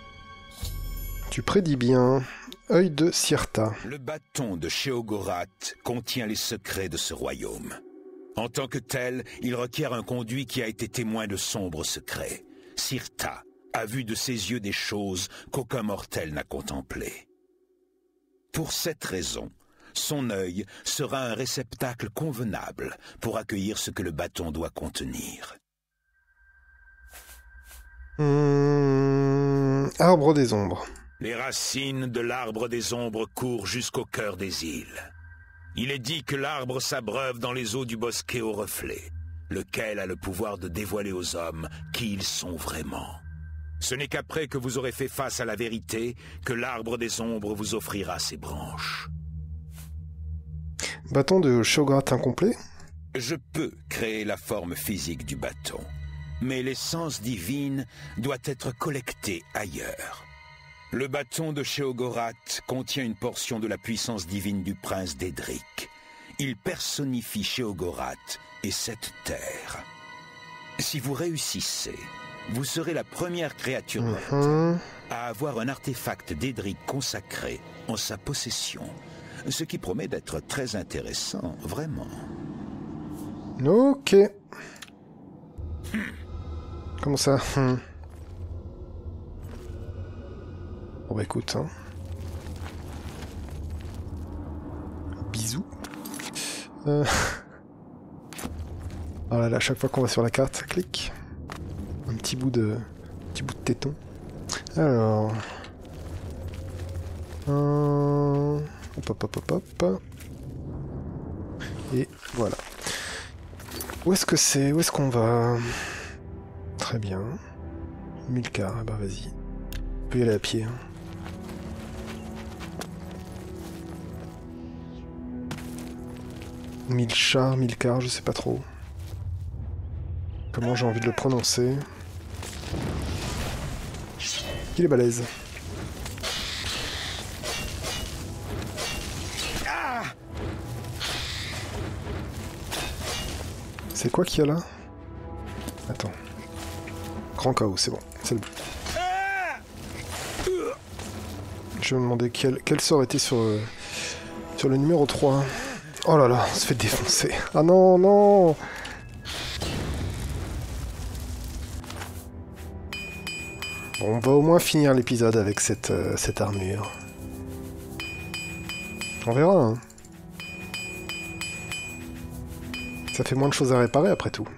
Tu prédis bien. Œil de Sirta. Le bâton de Sheogorath contient les secrets de ce royaume. En tant que tel, il requiert un conduit qui a été témoin de sombres secrets. Sirta a vu de ses yeux des choses qu'aucun mortel n'a contemplées. Pour cette raison, son œil sera un réceptacle convenable pour accueillir ce que le bâton doit contenir. Mmh, arbre des ombres. Les racines de l'arbre des ombres courent jusqu'au cœur des îles. Il est dit que l'arbre s'abreuve dans les eaux du bosquet au reflet, lequel a le pouvoir de dévoiler aux hommes qui ils sont vraiment. Ce n'est qu'après que vous aurez fait face à la vérité que l'arbre des ombres vous offrira ses branches. Bâton de Shoggorath incomplet. Je peux créer la forme physique du bâton, mais l'essence divine doit être collectée ailleurs. Le bâton de Sheogorath contient une portion de la puissance divine du prince d'Edric. Il personnifie Sheogorath et cette terre. Si vous réussissez, vous serez la première créature Mmh. à avoir un artefact d'Edric consacré en sa possession. Ce qui promet d'être très intéressant, vraiment. Ok. Comment ça? Hum. Bon bah écoute, hein. Bisous. Euh... Oh là là, à chaque fois qu'on va sur la carte, ça clique. Un petit bout de... Un petit bout de téton. Alors... Euh... Hop hop hop hop hop. Et voilà. Où est-ce que c'est? Où est-ce qu'on va? Très bien. Milkar, bah vas-y. On peut y aller à pied. Hein. Milchar, Milkar, je sais pas trop. Comment j'ai envie de le prononcer. Il est balèze. C'est quoi qu'il y a là? Attends. Grand chaos, c'est bon. C'est le but. Je me demandais quel, quel sort était sur, euh, sur le numéro trois. Oh là là, on se fait défoncer. Ah non, non! Bon, on va au moins finir l'épisode avec cette, euh, cette armure. On verra, hein. Ça fait moins de choses à réparer après tout.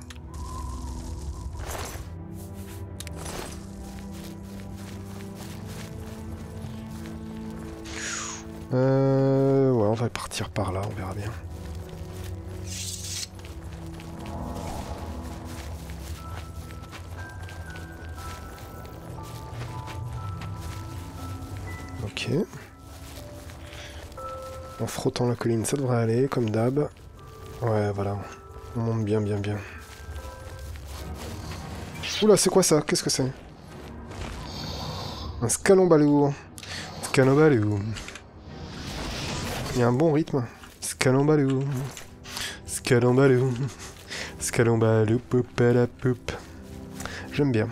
Euh... Ouais, on va partir par là, on verra bien. Ok. En frottant la colline, ça devrait aller, comme d'hab. Ouais, voilà. On monte bien, bien, bien. Oula, c'est quoi ça? Qu'est-ce que c'est? Un scalombalou. Scalombalou. Il y a un bon rythme. Scalombalou. Scalombalou. Scalombalou. Poup. J'aime bien.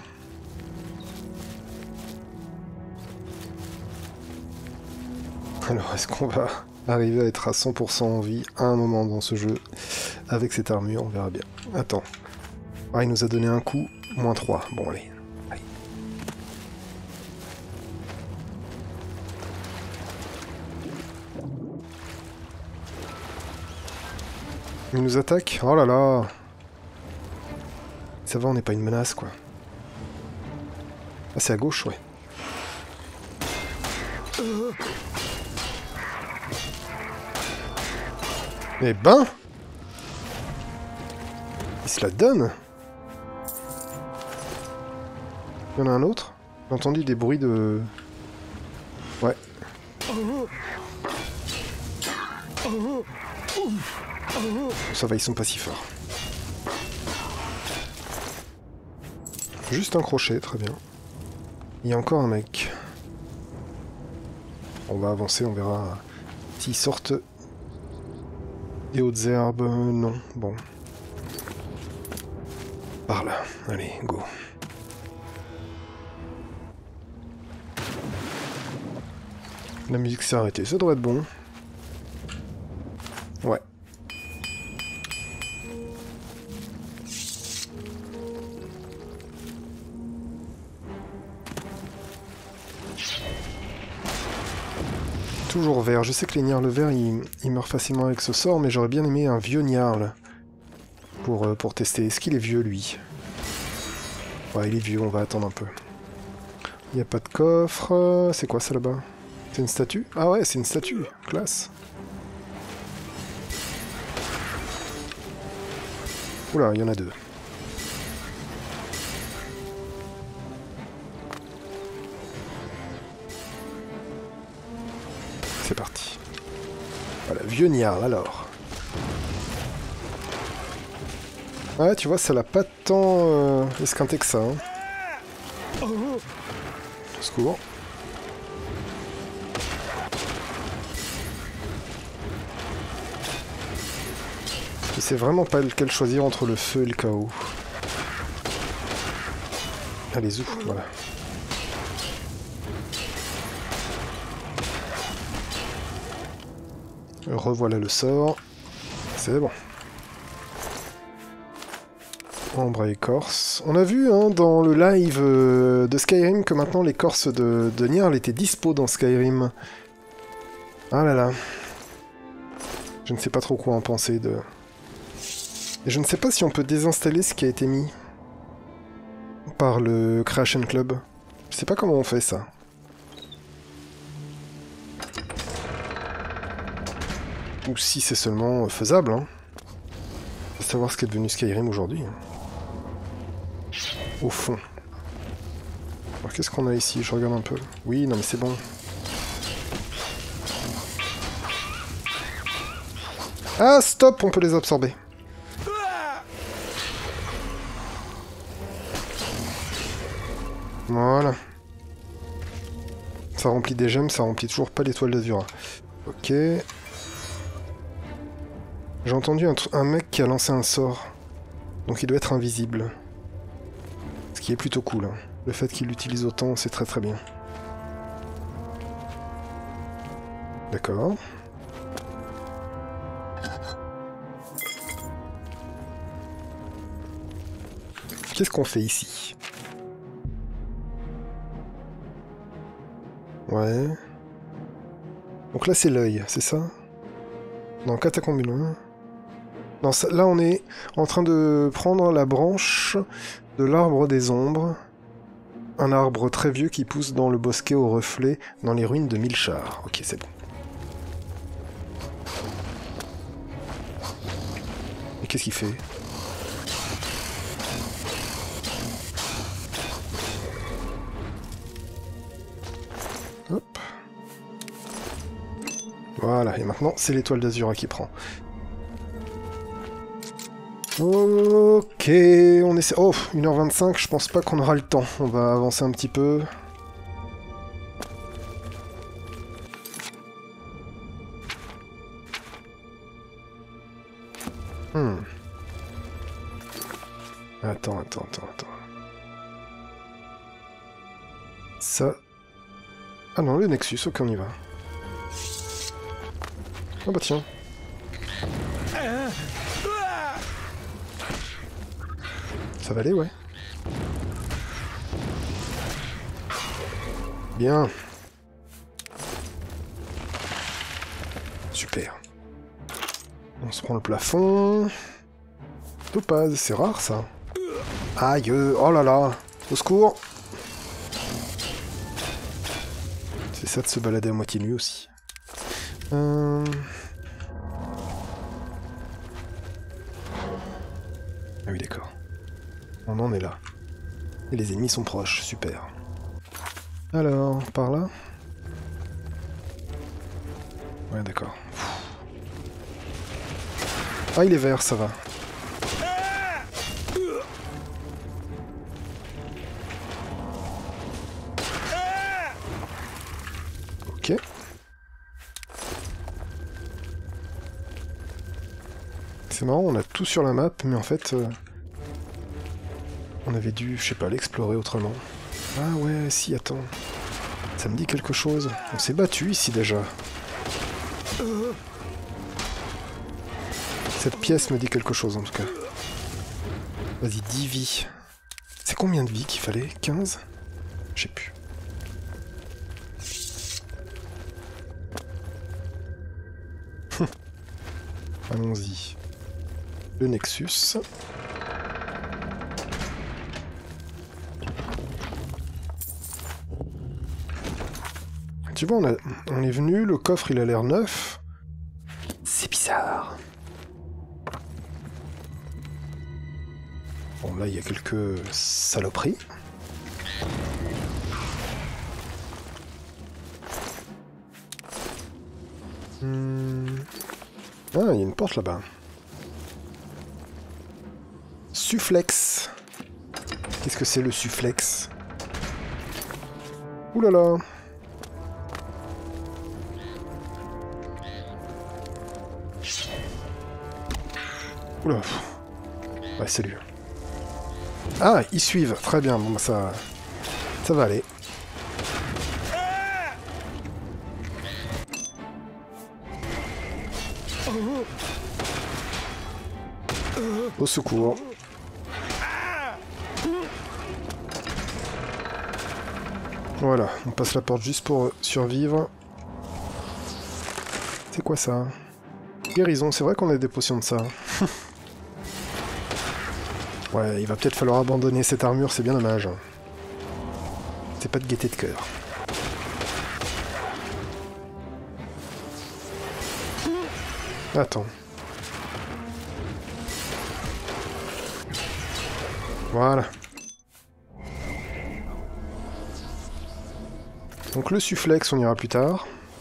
Alors, est-ce qu'on va arriver à être à cent pour cent en vie à un moment dans ce jeu avec cette armure? On verra bien. Attends. Ah, il nous a donné un coup. moins trois. Bon, allez. allez. Il nous attaque? Oh là là! Ça va, on n'est pas une menace, quoi. Ah, c'est à gauche, ouais. Eh ben! Il se la donne! Il y en a un autre? J'ai entendu des bruits de... Ouais. Ça va, ils sont pas si forts. Juste un crochet, très bien. Il y a encore un mec. On va avancer, on verra s'ils sortent des hautes herbes. Non, bon. Par là, allez, go. La musique s'est arrêtée, ça devrait être bon. Ouais. Toujours vert. Je sais que les Nyarls verts, ils, ils meurent facilement avec ce sort, mais j'aurais bien aimé un vieux Nyarl pour, euh, pour tester. Est-ce qu'il est vieux, lui? Ouais, il est vieux, on va attendre un peu. Il n'y a pas de coffre. C'est quoi ça là-bas? C'est une statue? Ah ouais, c'est une statue. Classe. Oula, il y en a deux. C'est parti. Voilà, vieux Nyarl, alors. Ouais, tu vois, ça l'a pas tant euh, esquinté que ça. Hein. Au secours. Je sais vraiment pas lequel choisir entre le feu et le chaos. Allez, zou, voilà. Revoilà le sort. C'est bon. Ombre et écorce. On a vu hein, dans le live euh, de Skyrim que maintenant l'écorce de, de Nyarl était dispo dans Skyrim. Ah là là. Je ne sais pas trop quoi en penser de... Et je ne sais pas si on peut désinstaller ce qui a été mis par le Creation Club. Je sais pas comment on fait ça. Ou si c'est seulement faisable, hein. Faut savoir ce qu'est devenu Skyrim aujourd'hui. Au fond. Alors qu'est-ce qu'on a ici? Je regarde un peu. Oui, non mais c'est bon. Ah, stop, on peut les absorber. Voilà. Ça remplit des gemmes, ça remplit toujours pas l'étoile d'Azura. Ok. J'ai entendu un, un mec qui a lancé un sort. Donc il doit être invisible. Ce qui est plutôt cool. Hein. Le fait qu'il l'utilise autant, c'est très très bien. D'accord. Qu'est-ce qu'on fait ici? Ouais. Donc là c'est l'œil, c'est ça? Non, catacombe un. Non, ça, là on est en train de prendre la branche de l'arbre des ombres. Un arbre très vieux qui pousse dans le bosquet au reflet, dans les ruines de Milchar. Ok, c'est bon. Mais qu'est-ce qu'il fait? Hop. Voilà, et maintenant c'est l'étoile d'Azura qui prend. Ok, on essaie... Oh, une heure vingt-cinq, je pense pas qu'on aura le temps. On va avancer un petit peu. Hmm. Attends, attends, attends, attends. Ça... Ah non, le Nexus, ok, on y va. Ah bah tiens. Ça va aller, ouais. Bien. Super. On se prend le plafond. Topaz, c'est rare ça. Aïe, oh là là. Au secours. C'est ça de se balader à moitié nu aussi. Euh... Ah oui, d'accord. On en est là. Et les ennemis sont proches, super. Alors, par là? Ouais, d'accord. Ah, il est vert, ça va. Ok. C'est marrant, on a tout sur la map, mais en fait... Euh... On avait dû, je sais pas, l'explorer autrement. Ah ouais, si, attends. Ça me dit quelque chose. On s'est battu ici déjà. Cette pièce me dit quelque chose en tout cas. Vas-y, dix vies. C'est combien de vies qu'il fallait? quinze? Je sais plus. Allons-y. Le Nexus. Tu vois, on, a, on est venu, le coffre il a l'air neuf. C'est bizarre. Bon, là il y a quelques saloperies. Hmm. Ah, il y a une porte là-bas. Sufflex. Qu'est-ce que c'est le sufflex? Ouh là là. Oula. Ouais, salut. Ah, ils suivent. Très bien. Bon, bah, ça... Ça va aller. Au secours. Voilà. On passe la porte juste pour survivre. C'est quoi ça? Guérison. C'est vrai qu'on a des potions de ça. Ouais, il va peut-être falloir abandonner cette armure, c'est bien dommage. C'est pas de gaieté de cœur. Attends. Voilà. Donc le sufflex, on ira plus tard.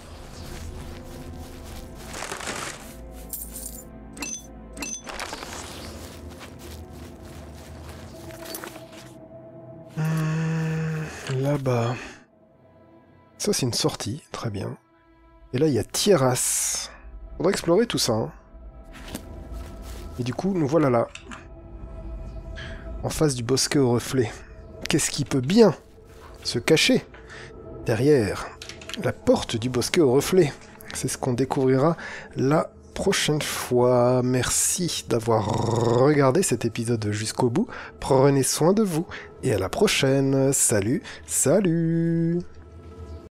Là-bas. Ça, c'est une sortie. Très bien. Et là, il y a Tierras. Faudrait explorer tout ça. Hein. Et du coup, nous voilà là. En face du bosquet au reflet. Qu'est-ce qui peut bien se cacher derrière la porte du bosquet au reflet? C'est ce qu'on découvrira la prochaine fois. Merci d'avoir regardé cet épisode jusqu'au bout. Prenez soin de vous. Et à la prochaine. Salut, salut!